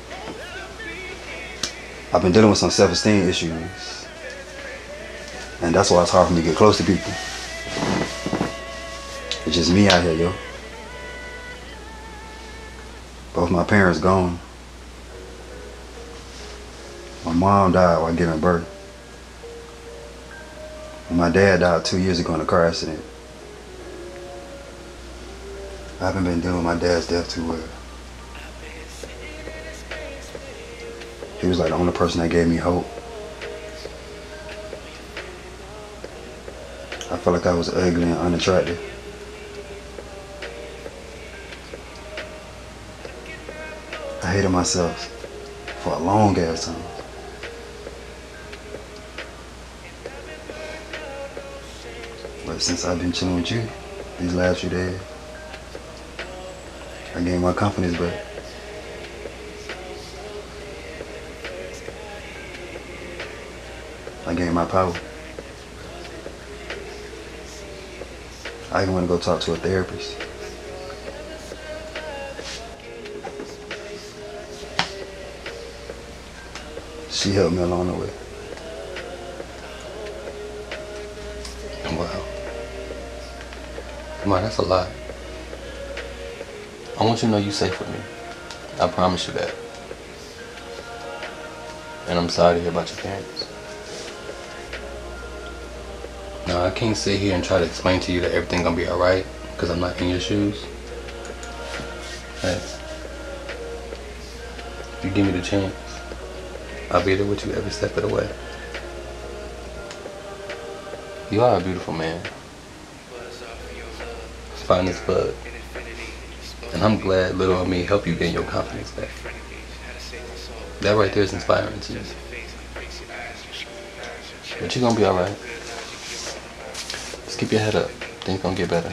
Speaker 1: I've been dealing with some self-esteem issues. And that's why it's hard for me to get close to people. It's just me out here, yo. Both my parents gone. My mom died while giving birth. And my dad died two years ago in a car accident. I haven't been dealing with my dad's death too well. He was like the only person that gave me hope. I felt like I was ugly and unattractive. I hated myself for a long ass time. But since I've been chilling with you these last few days, I gained my confidence back. I gained my power. I even want to go talk to a therapist. She helped me along the way.
Speaker 8: Wow. Come on, that's a lot. I want you to know you're safe with me. I promise you that. And I'm sorry to hear about your parents. Now, I can't sit here and try to explain to you that everything gonna be alright, because I'm not in your shoes. Hey, if you give me the chance, I'll be there with you every step of the way. You are a beautiful man. Fine as fuck. And I'm glad little old me helped you gain your confidence back. That right there is inspiring to me. But you're gonna be alright. Just keep your head up. Things gonna get better.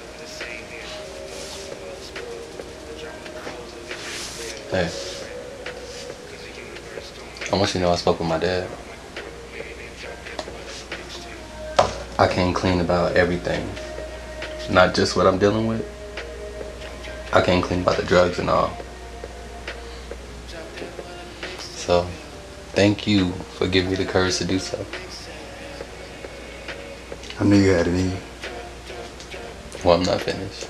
Speaker 8: Hey. I want you to know I spoke with my dad. I came clean about everything. Not just what I'm dealing with. I came clean about the drugs and all. So, thank you for giving me the courage to do so.
Speaker 1: I knew you had it in you.
Speaker 8: Well, I'm not finished.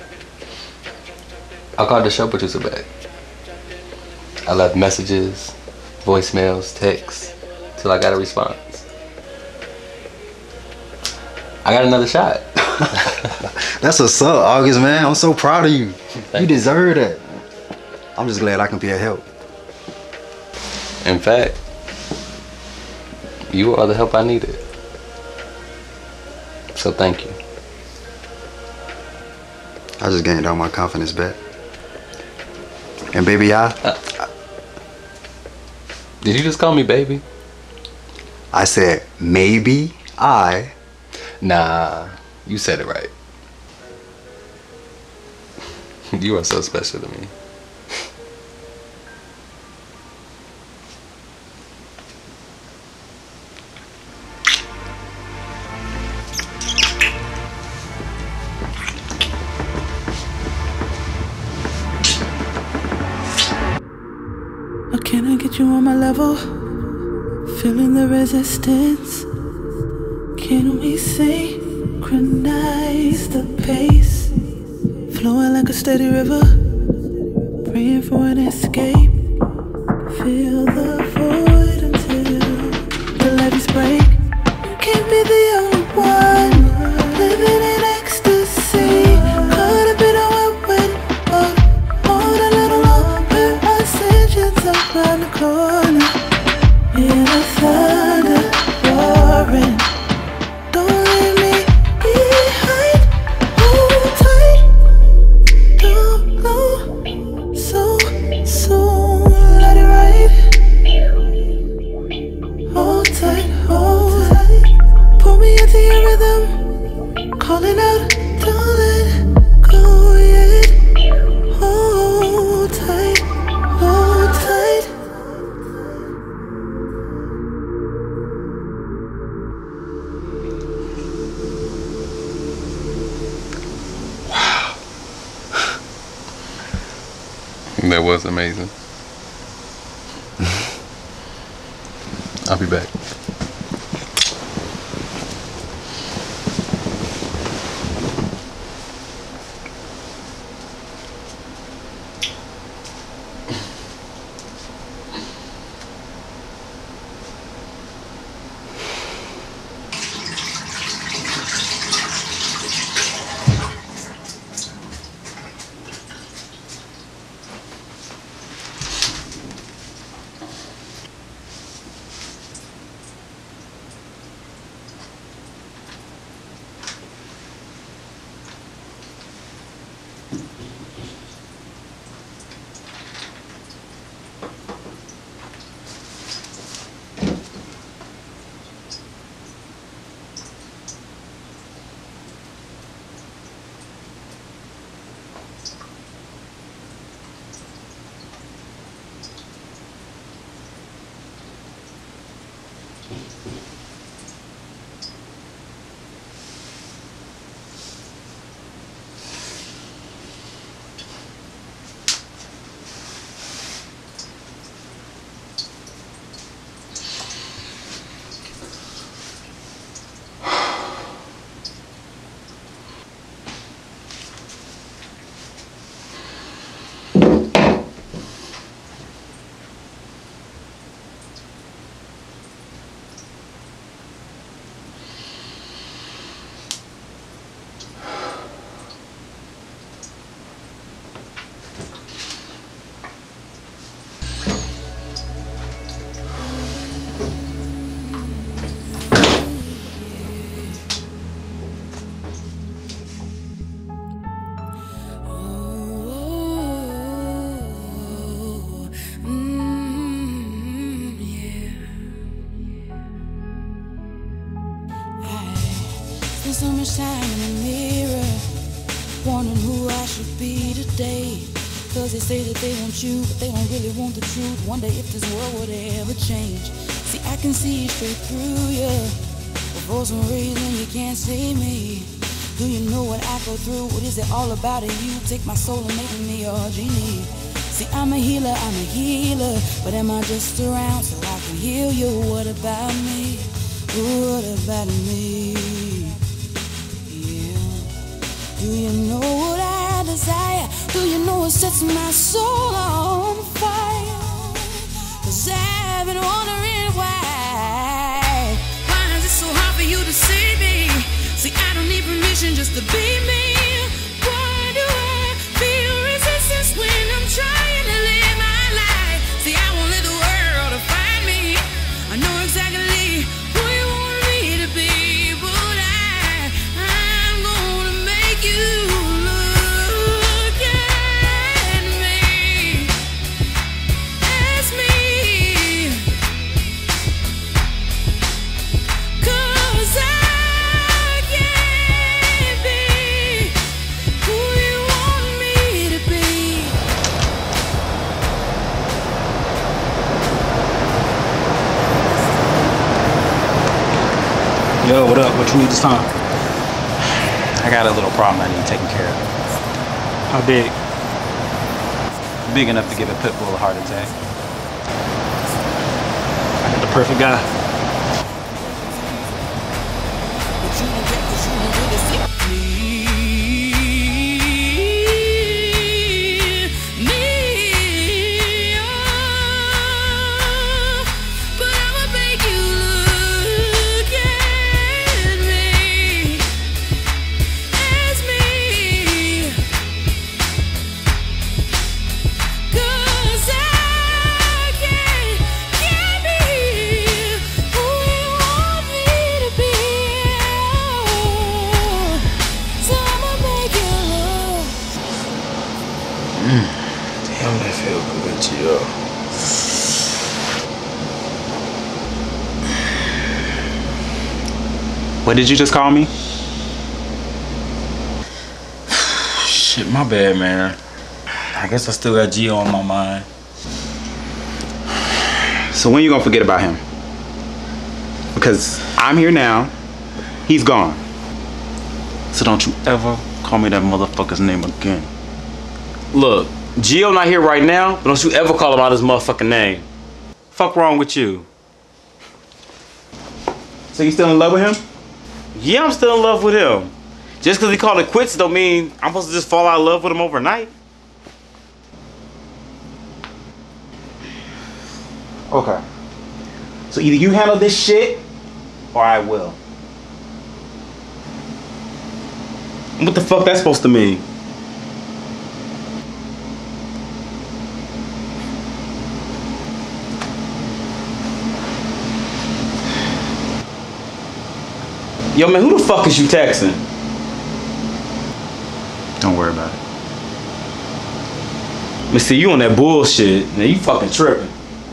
Speaker 8: I called the show producer back. I left messages, voicemails, texts, till I got a response. I got another shot.
Speaker 1: That's what's up, August, man. I'm so proud of you. Thank you deserve that. I'm just glad I can be a help.
Speaker 8: In fact, you are the help I needed. So thank you.
Speaker 1: I just gained all my confidence back. And baby, I...
Speaker 8: Uh, did you just call me baby?
Speaker 1: I said, maybe I...
Speaker 8: Nah, you said it right. You are so special to me.
Speaker 11: Or can I get you on my level? Feeling the resistance. Can we synchronize the pace? Flowing like a steady river, praying for an escape. Fill the void until the levees break. You can't be the only one living in ecstasy. Caught up in a whirlwind, but hold a little longer. Ascensions around the corner. Hear the thunder roaring. Don't leave me behind. Hold tight. Don't go so soon. Let it ride. Hold tight, hold tight. Pull me into your rhythm. Calling out, don't let go yet. Hold tight, hold tight.
Speaker 8: That was amazing. I'll be back.
Speaker 13: much time in the mirror, wondering who I should be today. Cause they say that they want you, but they don't really want the truth. Wonder if this world would ever change. See, I can see straight through you, but for some reason you can't see me. Do you know what I go through? What is it all about it? You take my soul and make me your genie. See, I'm a healer, I'm a healer, but am I just around so I can heal you? What about me? What about me? Yeah. Do you know what I desire? Do you know what sets my soul on fire? Cause I've been wondering why. Why is it so hard for you to see me? See, I don't need permission just to be me. Why do I feel resistance when I'm trying to live my life? See, I won't let the world find me. I know exactly who you want me to be, but I, I'm gonna make you look at me as me. Cause I can't be who you want me to be.
Speaker 16: Yo, what up? What you need this time? I got a little problem I need taken care of. How big? Big enough to give a pit bull a heart attack. I got the perfect guy.
Speaker 6: Damn, that feel good, Gio.
Speaker 16: What did you just call me?
Speaker 12: Shit, my bad, man. I guess I still got Gio on my mind.
Speaker 16: So when you gonna forget about him? Because I'm here now, he's gone. So don't you ever call me that motherfucker's name again.
Speaker 12: Look, Gio not here right now, but don't you ever call him out his motherfucking name. Fuck wrong with you?
Speaker 16: So you still in love with him?
Speaker 12: Yeah, I'm still in love with him. Just because he called it quits don't mean I'm supposed to just fall out of love with him overnight.
Speaker 16: Okay. So either you handle this shit, or I will.
Speaker 12: What the fuck that's supposed to mean? Yo, man, who the fuck is you texting?
Speaker 16: Don't worry about it.
Speaker 12: Man, see, you on that bullshit. Man, you fucking tripping.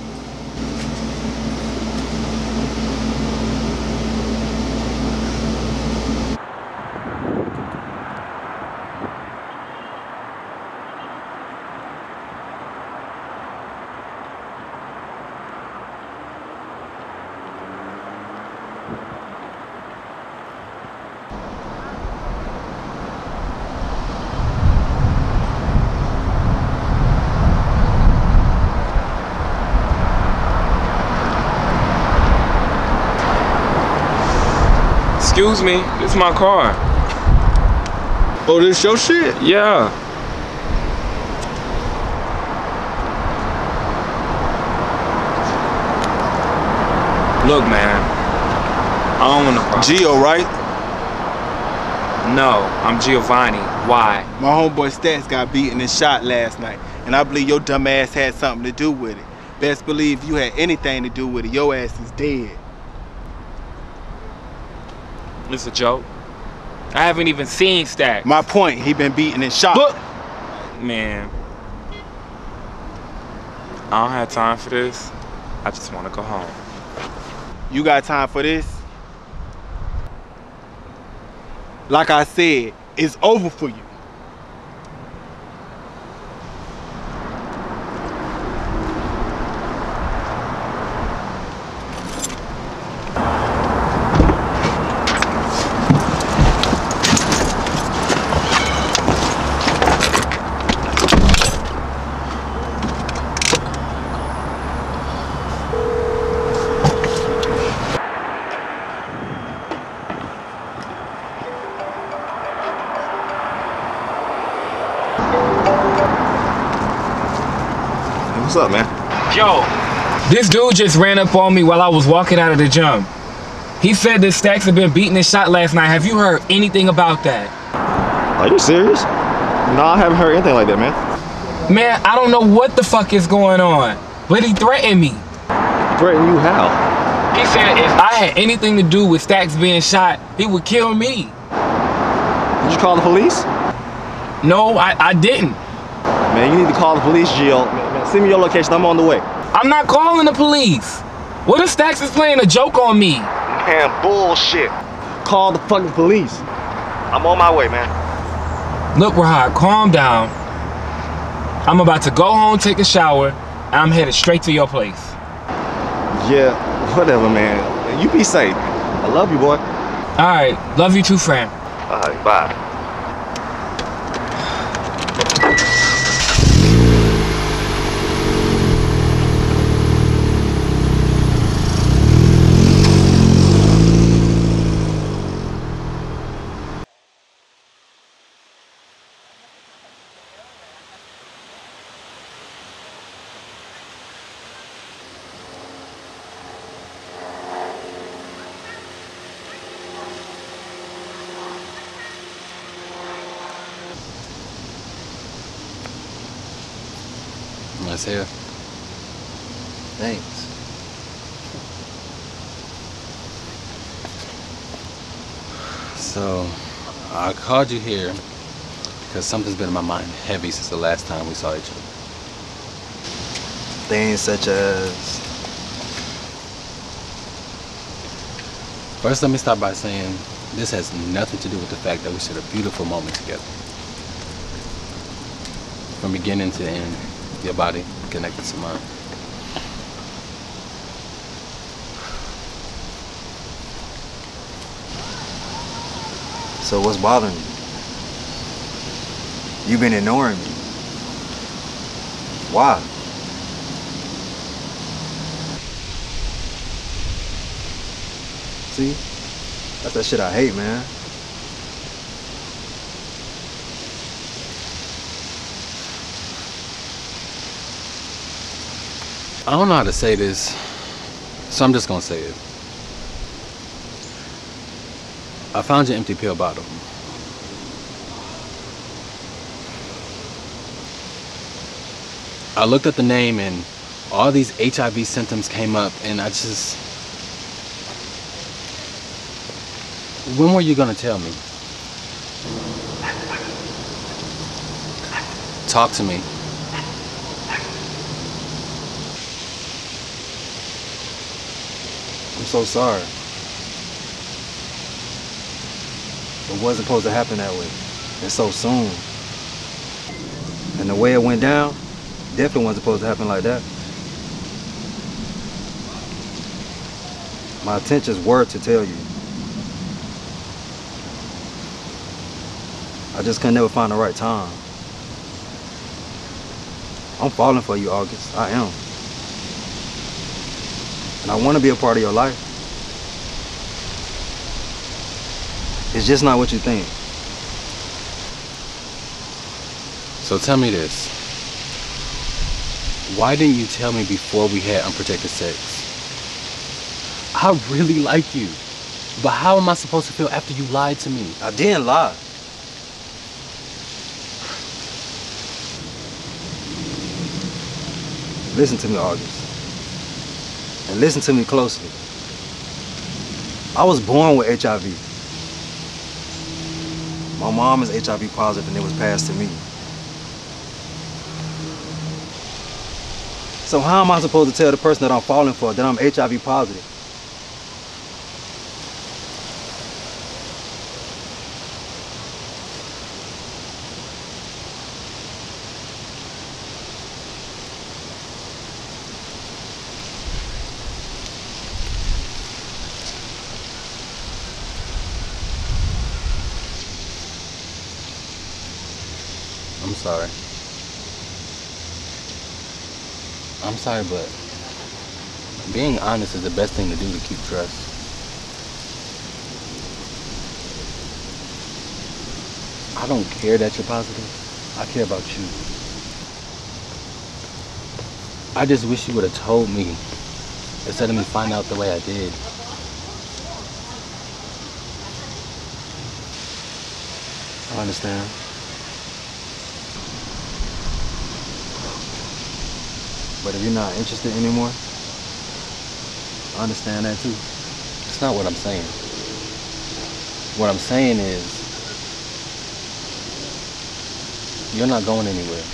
Speaker 7: Excuse me, this is my car.
Speaker 5: Oh, this your shit?
Speaker 7: Yeah. Look, man, I don't want to problem.
Speaker 5: Gio, right?
Speaker 7: No, I'm Giovanni. Why?
Speaker 5: My homeboy Stats got beaten and shot last night, and I believe your dumb ass had something to do with it. Best believe you had anything to do with it, your ass is dead.
Speaker 7: It's a joke. I haven't even seen Stack.
Speaker 5: My point, he been beaten and shot.
Speaker 7: Look, man, I don't have time for this. I just want to go home.
Speaker 5: You got time for this? like I said, it's over for you. What's up, man?
Speaker 7: Yo, this dude just ran up on me while I was walking out of the gym. He said that Stacks had been beaten and shot last night. Have you heard anything about that?
Speaker 5: Are you serious? No, I haven't heard anything like that, man.
Speaker 7: Man, I don't know what the fuck is going on, but he threatened me.
Speaker 5: Threatened you how?
Speaker 7: He said if I had anything to do with Stacks being shot, he would kill me.
Speaker 5: Did you call the police?
Speaker 7: No, I, I didn't.
Speaker 5: Man, you need to call the police, Gio. Man, man, send me your location. I'm on the way.
Speaker 7: I'm not calling the police. What if Stacks is playing a joke on me?
Speaker 5: Man, bullshit. Call the fucking police. I'm on my way, man.
Speaker 7: Look, Rahad, calm down. I'm about to go home, take a shower, and I'm headed straight to your place.
Speaker 5: Yeah, whatever, man. You be safe. I love you, boy.
Speaker 7: All right, love you too, friend.
Speaker 5: All right, bye.
Speaker 4: Let's hear.
Speaker 15: Thanks.
Speaker 4: So, I called you here because something's been in my mind heavy since the last time we saw each other.
Speaker 15: Things such as...
Speaker 4: First, let me start by saying this has nothing to do with the fact that we shared a beautiful moment together. From beginning to end, your body connected to mine.
Speaker 15: So what's bothering you? You've been ignoring me. Why? See? That's that shit I hate, man.
Speaker 4: I don't know how to say this, so I'm just gonna say it. I found your empty pill bottle. I looked at the name and all these H I V symptoms came up, and I just... When were you gonna tell me? Talk to me.
Speaker 15: I'm so sorry. It wasn't supposed to happen that way. And so soon. And the way it went down, definitely wasn't supposed to happen like that. My intentions were to tell you. I just could never find the right time. I'm falling for you, August. I am. And I want to be a part of your life. It's just not what you think.
Speaker 4: So tell me this. Why didn't you tell me before we had unprotected sex? I really like you. But how am I supposed to feel after you lied to me?
Speaker 15: I didn't lie. Listen to me, August. And listen to me closely. I was born with H I V. My mom is H I V positive and it was passed to me. So how am I supposed to tell the person that I'm falling for that I'm H I V positive?
Speaker 4: I'm sorry. I'm sorry, but being honest is the best thing to do to keep trust. I don't care that you're positive. I care about you. I just wish you would have told me instead of me find out the way I did. I understand. But if you're not interested anymore, I understand that too. That's not what I'm saying. What I'm saying is, you're not going anywhere.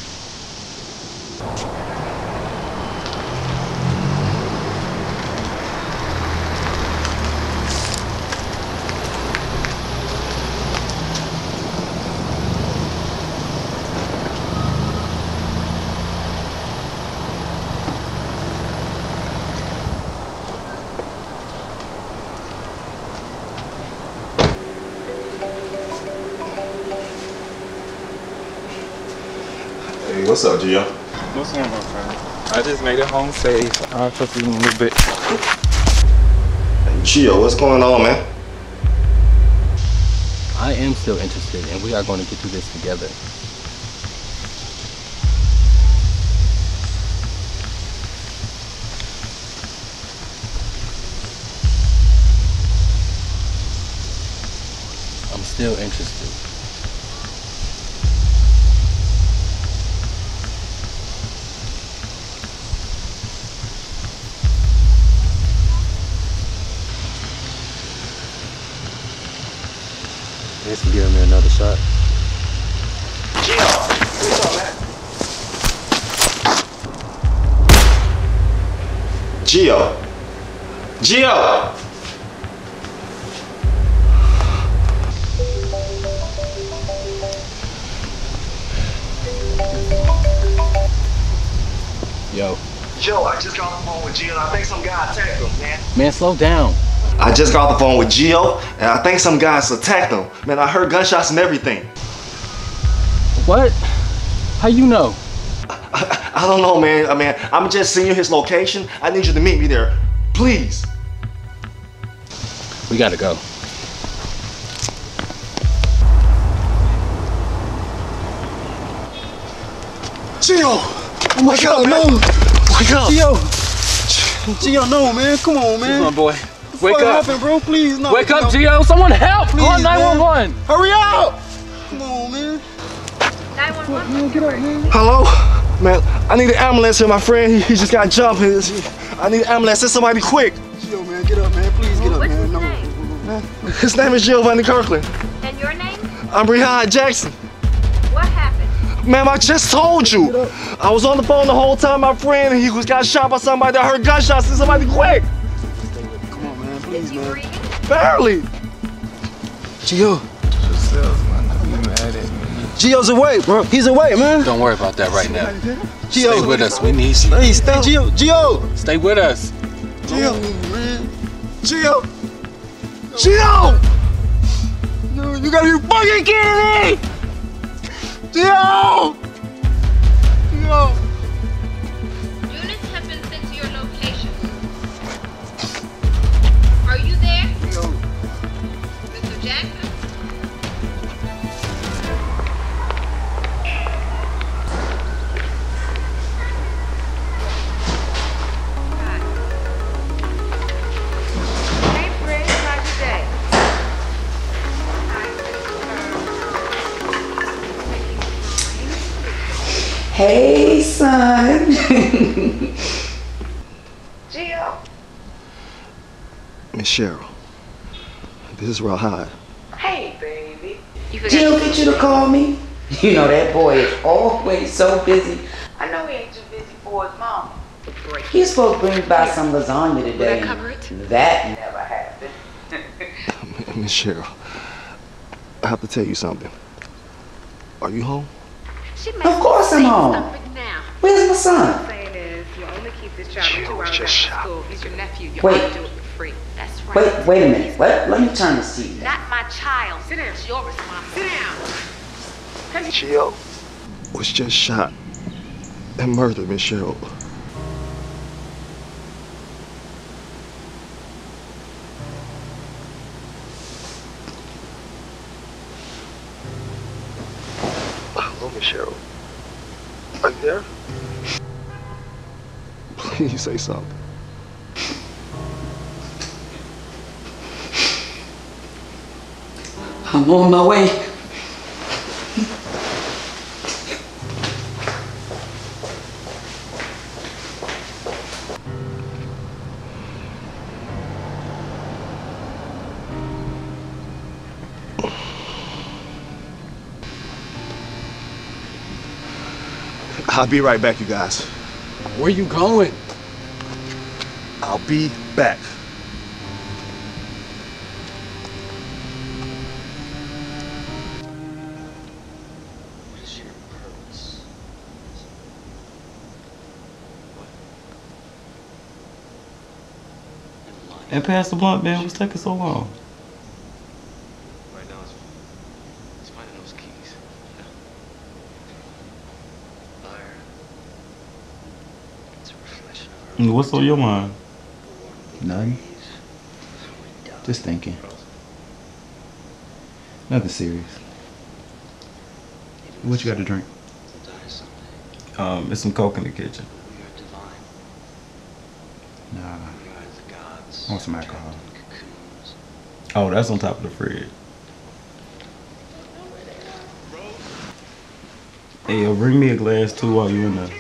Speaker 6: Hey, what's up, Gio?
Speaker 10: What's going on, friend? I just made it home safe. I'll talk to you in a little bit.
Speaker 6: Hey, Gio, what's going on, man?
Speaker 4: I am still interested, and we are going to get through this together. I'm still interested. Thanks for giving me another shot.
Speaker 6: Gio, what's up, man? Gio. Gio!
Speaker 4: Yo.
Speaker 5: Yo, I just got off the phone with Gio and I think some guy attacked him, man.
Speaker 4: Man, slow down.
Speaker 5: I just got off the phone with Gio and I think some guys attacked him. Man, I heard gunshots and everything.
Speaker 4: What? How you know?
Speaker 5: I, I don't know, man. I mean, I'm just seeing you his location. I need you to meet me there. Please.
Speaker 4: We gotta go.
Speaker 19: Gio! Oh my God, no!
Speaker 5: Wake up!
Speaker 19: Gio! Gio, no, man. Come on, man.
Speaker 4: Come on, boy. Wake
Speaker 19: What
Speaker 4: up.
Speaker 19: happened, bro? Please, no.
Speaker 4: Wake up,
Speaker 19: no.
Speaker 4: Gio. Someone help.
Speaker 19: Please,
Speaker 4: Call nine one one.
Speaker 19: man. Hurry up! Come on, man.
Speaker 2: nine one one.
Speaker 19: Man, get up, man.
Speaker 5: Hello? Man, I need an ambulance here. My friend, he, he just got jumped. He- I need an ambulance. Send somebody quick.
Speaker 19: Gio, man, get up, man. Please get up,
Speaker 2: What's
Speaker 19: man.
Speaker 2: his
Speaker 19: No.
Speaker 2: name?
Speaker 5: His name is Giovanni Kirkland.
Speaker 2: And your name?
Speaker 5: I'm Rehad Jackson.
Speaker 2: What happened?
Speaker 5: Ma'am, I just told you. I was on the phone the whole time. My friend, he was got shot by somebody. I heard gunshots. Send somebody quick.
Speaker 19: Come on, man. Please, man.
Speaker 5: Barely.
Speaker 19: Gio.
Speaker 10: Yourself, man. I'll be mad at me.
Speaker 19: Gio's away, bro. He's away, man.
Speaker 4: Don't worry about that right now.
Speaker 19: Gio.
Speaker 4: Stay with us. We need you.
Speaker 19: Hey, stay, Gio. Gio.
Speaker 4: Stay with us.
Speaker 19: Gio. Oh, man.
Speaker 5: Gio. Gio.
Speaker 19: You, you gotta be fucking kidding me! Gio! Gio!
Speaker 2: Units have been sent to your location. Are you there?
Speaker 19: Gio.
Speaker 2: Mister Jackson? Hey, Fred, how's your day?
Speaker 18: Hey, son.
Speaker 2: Gio.
Speaker 5: Miss Cheryl, this is Rahad.
Speaker 18: Hey, baby.
Speaker 2: You
Speaker 18: Jill get you to call me? You know that boy is always so busy. I know he ain't too busy for his mama. He's supposed to bring by some lasagna today.
Speaker 2: Will that cover it?
Speaker 18: That never happened.
Speaker 5: Miss Cheryl, I have to tell you something. Are you home?
Speaker 18: Of course I'm home. Where's my son?
Speaker 2: Saying is, you only keep this child for two hours after school. He's your nephew. You
Speaker 18: Wait.
Speaker 2: ought to do it for free. That's right.
Speaker 18: Wait, wait a minute. What? Let me turn this T V down.
Speaker 2: Not my child. Sit down. It's your responsibility. Sit down.
Speaker 5: Gio,
Speaker 6: was just shot and murdered, Miss Cheryl. Hello, Miss Cheryl. Are you there? Please say something.
Speaker 18: I'm on my way.
Speaker 6: I'll be right back, you guys.
Speaker 17: Where you going?
Speaker 6: I'll be back.
Speaker 22: What is your purpose?
Speaker 12: And pass the blunt, man. What's taking so long?
Speaker 22: Right now, it's, it's finding those keys. Fire. It's a reflection of her.
Speaker 12: What's on your mind?
Speaker 16: Nothing. Just thinking. Nothing serious. What you got to drink?
Speaker 12: Um, there's some coke in the kitchen.
Speaker 16: Nah. I want some alcohol.
Speaker 12: Oh, that's on top of the fridge. Hey, yo, bring me a glass too while you in there.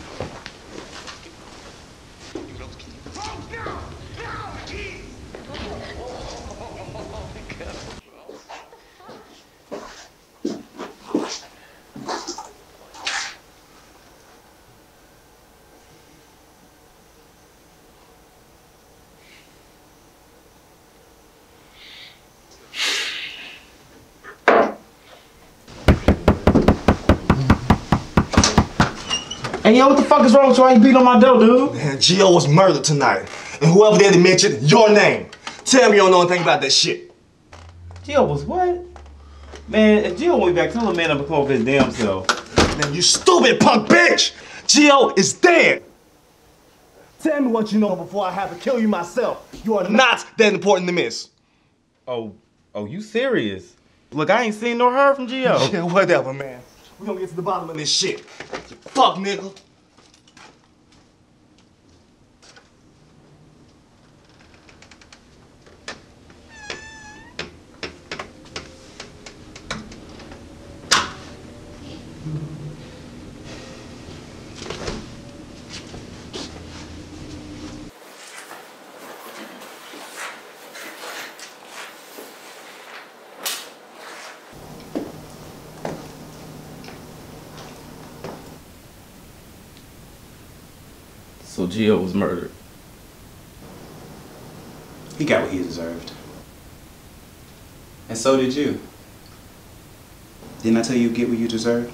Speaker 5: Hey, yo, what the fuck is wrong with you? Why you beat on my door, dude? Man, Gio was murdered tonight. And whoever did it mentioned your name. Tell me you don't know anything about that shit.
Speaker 12: Gio was what? Man, if Gio went back, tell the man to come over his damn self.
Speaker 5: Man, you stupid punk bitch! Gio is dead! Tell me what you know before I have to kill you myself. You are not that important to miss.
Speaker 12: Oh, oh, you serious? Look, I ain't seen nor heard from Gio.
Speaker 5: Yeah, whatever, man. We're gonna get to the bottom of this shit. Fuck, nigga.
Speaker 12: So Gio was murdered.
Speaker 16: He got what he deserved. And so did you. Didn't I tell you get what you deserved?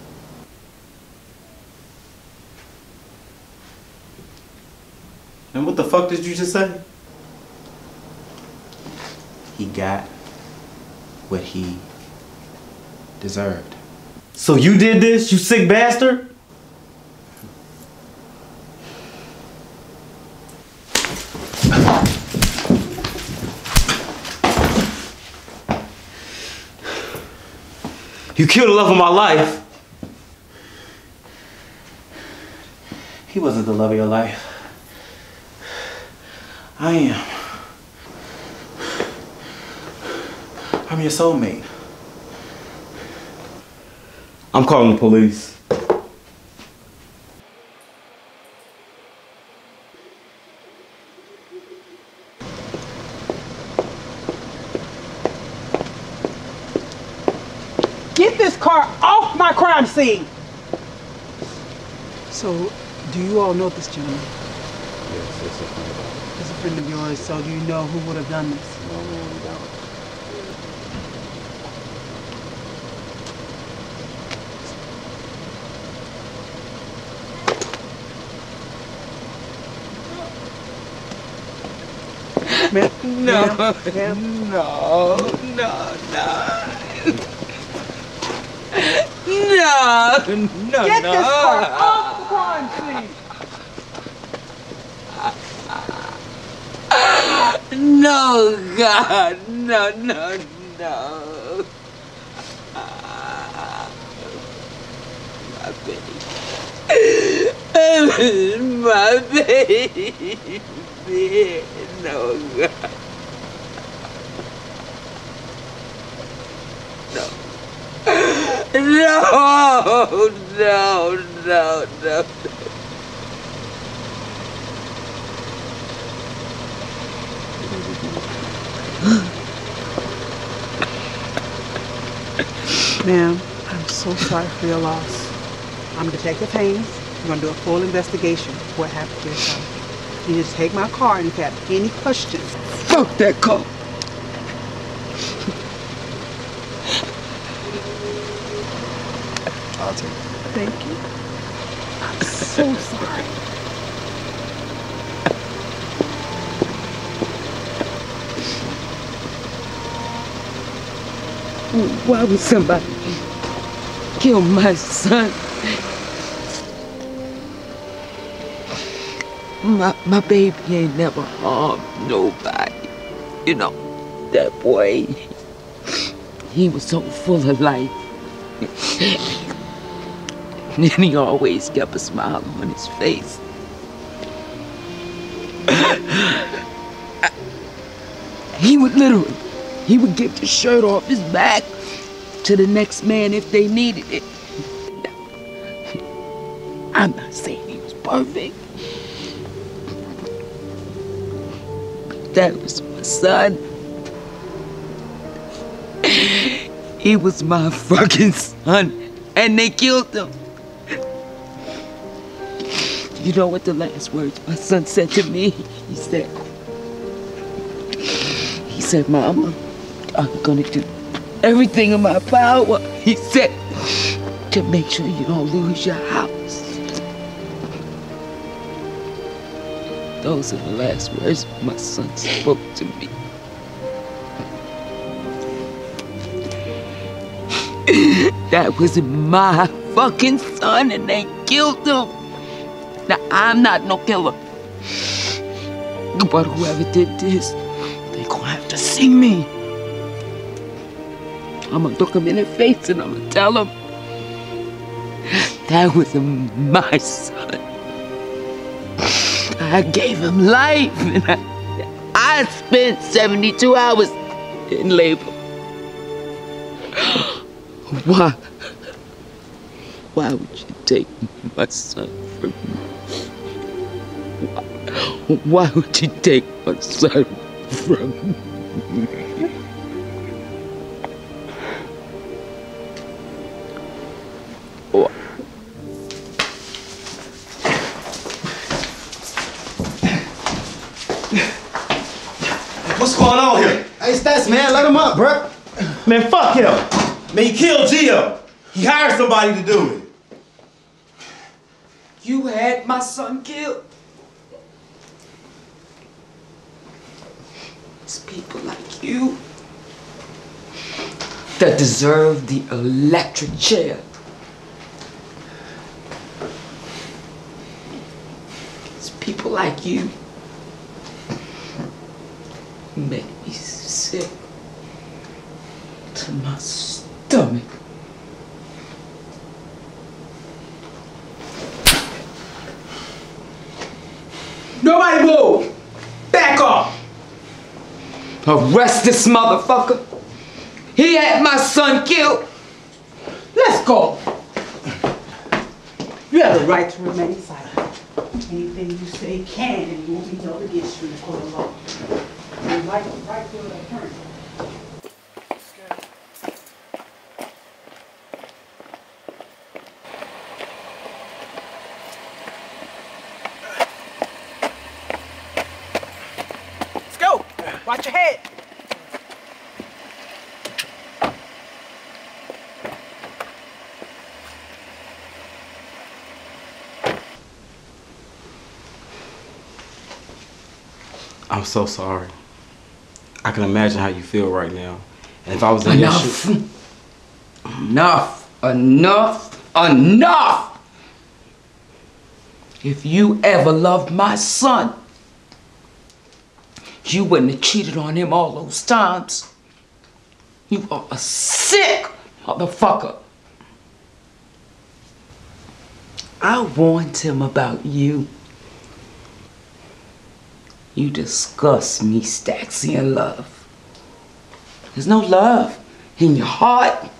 Speaker 12: And what the fuck did you just say?
Speaker 16: He got what he deserved.
Speaker 12: So you did this, you sick bastard? You killed the love of my life.
Speaker 16: He wasn't the love of your life. I am. I'm your soulmate.
Speaker 12: I'm calling the police.
Speaker 23: Get this car off my crime scene!
Speaker 24: So, do you all know this gentleman?
Speaker 16: Yes, it's a friend of ours.
Speaker 24: He's a friend of yours, so do you know who would have done this?
Speaker 16: No, no, we don't.
Speaker 23: Man,
Speaker 24: No,
Speaker 23: man.
Speaker 24: no, no, no. No!
Speaker 18: no,
Speaker 23: Get
Speaker 18: no.
Speaker 23: this car off the crime scene.
Speaker 18: No, God, no, no, no. My baby. My baby. No, God. No. No, no, no, no.
Speaker 23: Ma'am, I'm so sorry for your loss. I'm Detective Haynes. We're gonna do a full investigation of what happened to your son. You just take my car, and if you have any questions,
Speaker 18: fuck that car.
Speaker 1: I'll take it.
Speaker 23: Thank you. I'm so sorry.
Speaker 18: Why would somebody kill my son? My, my baby ain't never harmed nobody. You know, that boy, he was so full of life. And he always kept a smile on his face. He would literally, he would give the shirt off his back to the next man if they needed it. I'm not saying he was perfect. But that was my son. He was my fucking son, and they killed him. You know what the last words my son said to me? He said, he said, Mama, I'm gonna do everything in my power, he said, to make sure you don't lose your house. Those are the last words my son spoke to me. That was my fucking son, and they killed him. Now, I'm not no killer. But whoever did this, they gonna have to see me. I'm gonna look him in the face and I'm gonna tell him that was my son. I gave him life, and I, I spent seventy-two hours in labor. Why? Why would you take my son from me? Why, why would you take my son from me? Why?
Speaker 5: What's going on here?
Speaker 9: Hey, Stats, man, let him up, bro.
Speaker 5: Man, fuck him. Man, he killed Gio. He hired somebody to do it.
Speaker 18: You had my son killed. It's people like you that deserve the electric chair. It's people like you who make me sick to my stomach. Nobody move! Back off! Arrest this motherfucker! He had my son killed! Let's go!
Speaker 23: you have the right to remain silent. Anything you say can and will be held against you in the court of law. You right, right to an attorney. Watch your head.
Speaker 12: I'm so sorry. I can imagine how you feel right now. And if I was in your shoes...
Speaker 18: Enough! Enough! Enough Enough! If you ever loved my son, you wouldn't have cheated on him all those times. You are a sick motherfucker. I warned him about you. You disgust me, Staxy, in love. There's no love in your heart.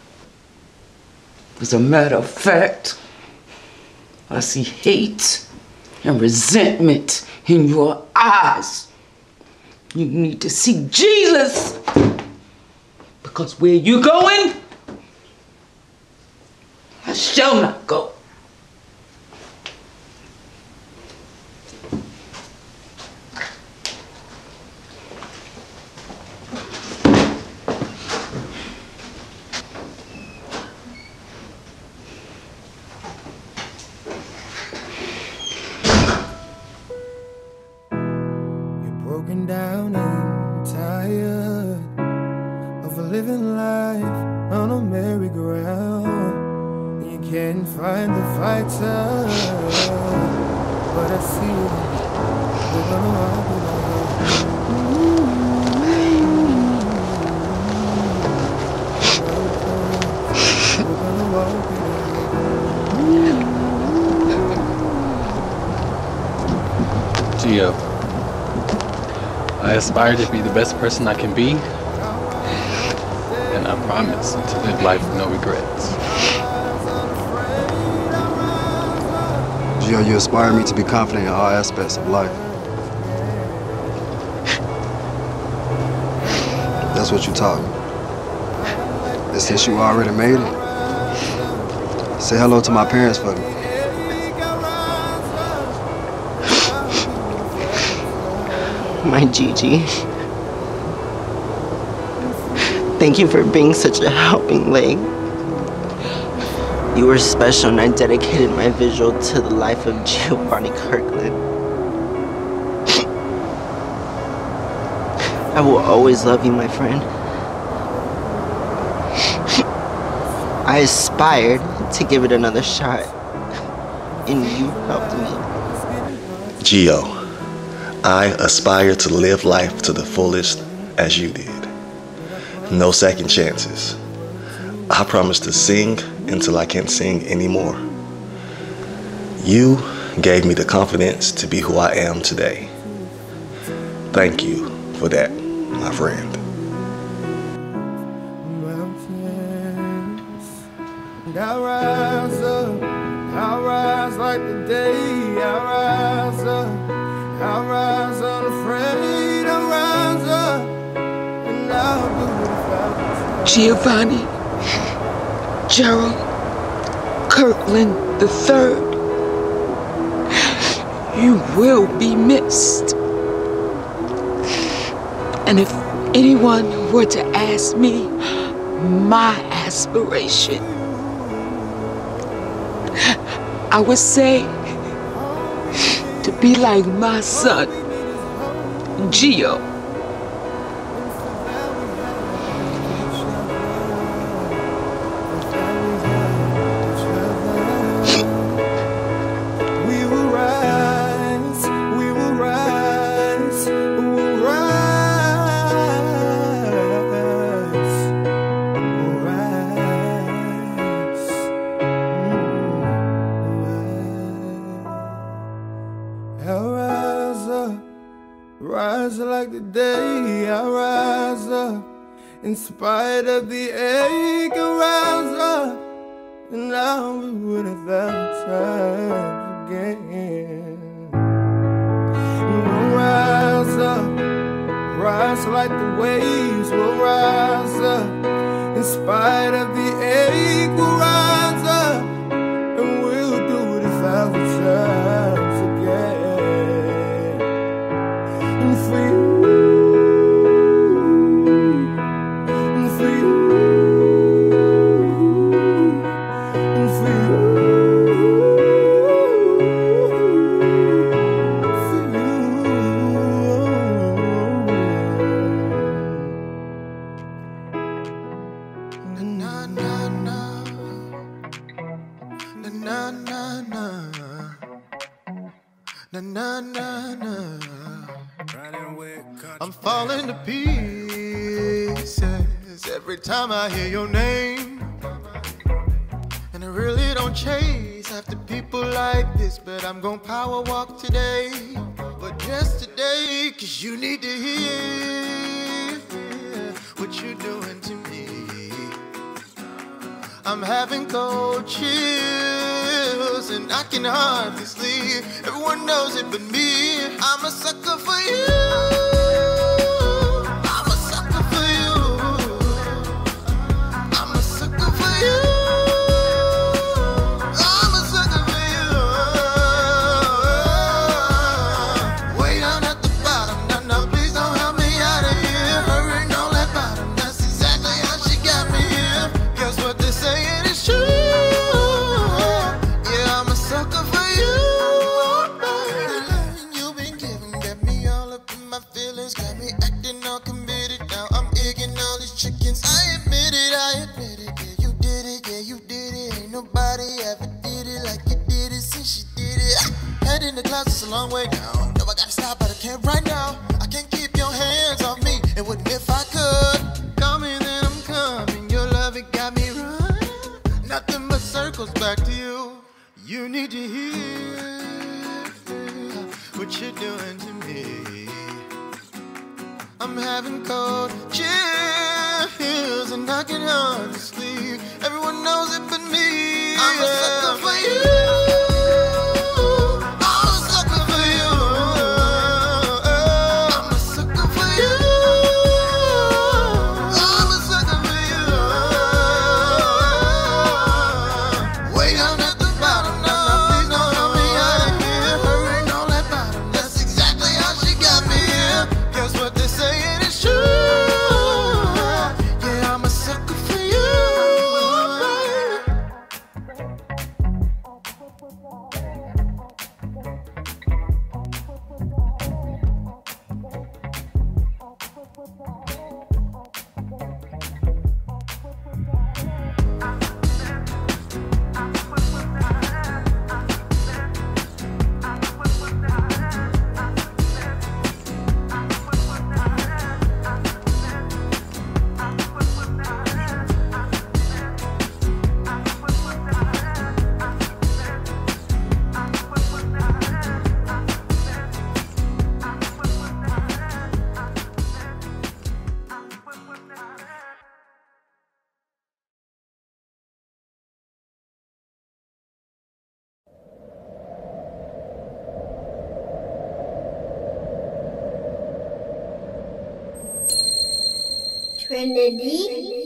Speaker 18: As a matter of fact, I see hate and resentment in your eyes. You need to see Jesus. Because where you going, I shall not go.
Speaker 11: Broken down and tired of living life on a merry-go-round. You can't find the fighter, but I see we're gonna walk it out. We're gonna walk it out.
Speaker 8: Gio, I aspire to be the best person I can be, and I promise to live life with no regrets.
Speaker 1: Gio, you inspire me to be confident in all aspects of life. That's what you taught me. And since you already made it, say hello to my parents for me.
Speaker 15: My Gigi. Thank you for being such a helping leg. You were special and I dedicated my visual to the life of Giovanni Kirkland. I will always love you, my friend. I aspired to give it another shot, and you helped me.
Speaker 6: Gio, I aspire to live life to the fullest as you did. No second chances. I promise to sing until I can't sing anymore. You gave me the confidence to be who I am today. Thank you for that, my friend.
Speaker 11: And I rise up, I rise like the day, I rise up, I rise unafraid, I rise up, and I'll do it if I
Speaker 18: Giovanni Gerald Kirkland the third, you will be missed. And if anyone were to ask me my aspiration, I would say to be like my son, Gio.
Speaker 11: We will rise, we will rise, we will rise, we'll rise. I'll rise up, rise like the day. I'll rise up, in spite of the ache. I'll rise up, and I'll do it a thousand times again. We'll rise up, rise like the waves. We'll rise up, in spite of the ache. We'll rise up, and we'll do it a thousand times again. And for you, and for you, and for you, for you. Na, na, na. na na na. Na na na na. I'm falling to pieces every time I hear your name. And I really don't chase after people like this, but I'm gon' power walk today. But just today, cause you need to hear what you're doing to me. I'm having cold chills and I can hardly sleep. Everyone knows it but me. I'm a sucker for you. I'm a sucker for you. I'm a sucker for you. I'm a sucker for you. Way down at the bottom. No, no, please don't help me out of here. Hurry, don't let bottom. That's exactly how she got me here. Guess what they say it is true. Yeah, I'm a sucker for you. You've been giving, got me all up in my feelings, got me acting all committed. Now I'm egging all these chickens. I admit it, I admit it. Yeah, you did it, yeah, you did it. Ain't nobody ever did it like you did it since you did it. Head in the clouds, it's a long way down. No, I gotta stop, but I can't right now. I can't keep your hands off me. It wouldn't if I could. Call me, then I'm coming. Your love, it got me running. Nothing but circles back to you. You need to hear what you're doing to me. I'm having cold chills and I can hardly sleep. Everyone knows it but me. I'm a sucker for you. I'm a sucker for you. I'm a sucker for you. I'm a sucker for you. Way down at the bottom. No, no, please don't help me out of here. Hurry, don't let bottom. That's exactly how she got me here. Guess what they say it is true. Yeah, I'm a sucker for you.
Speaker 3: Trinity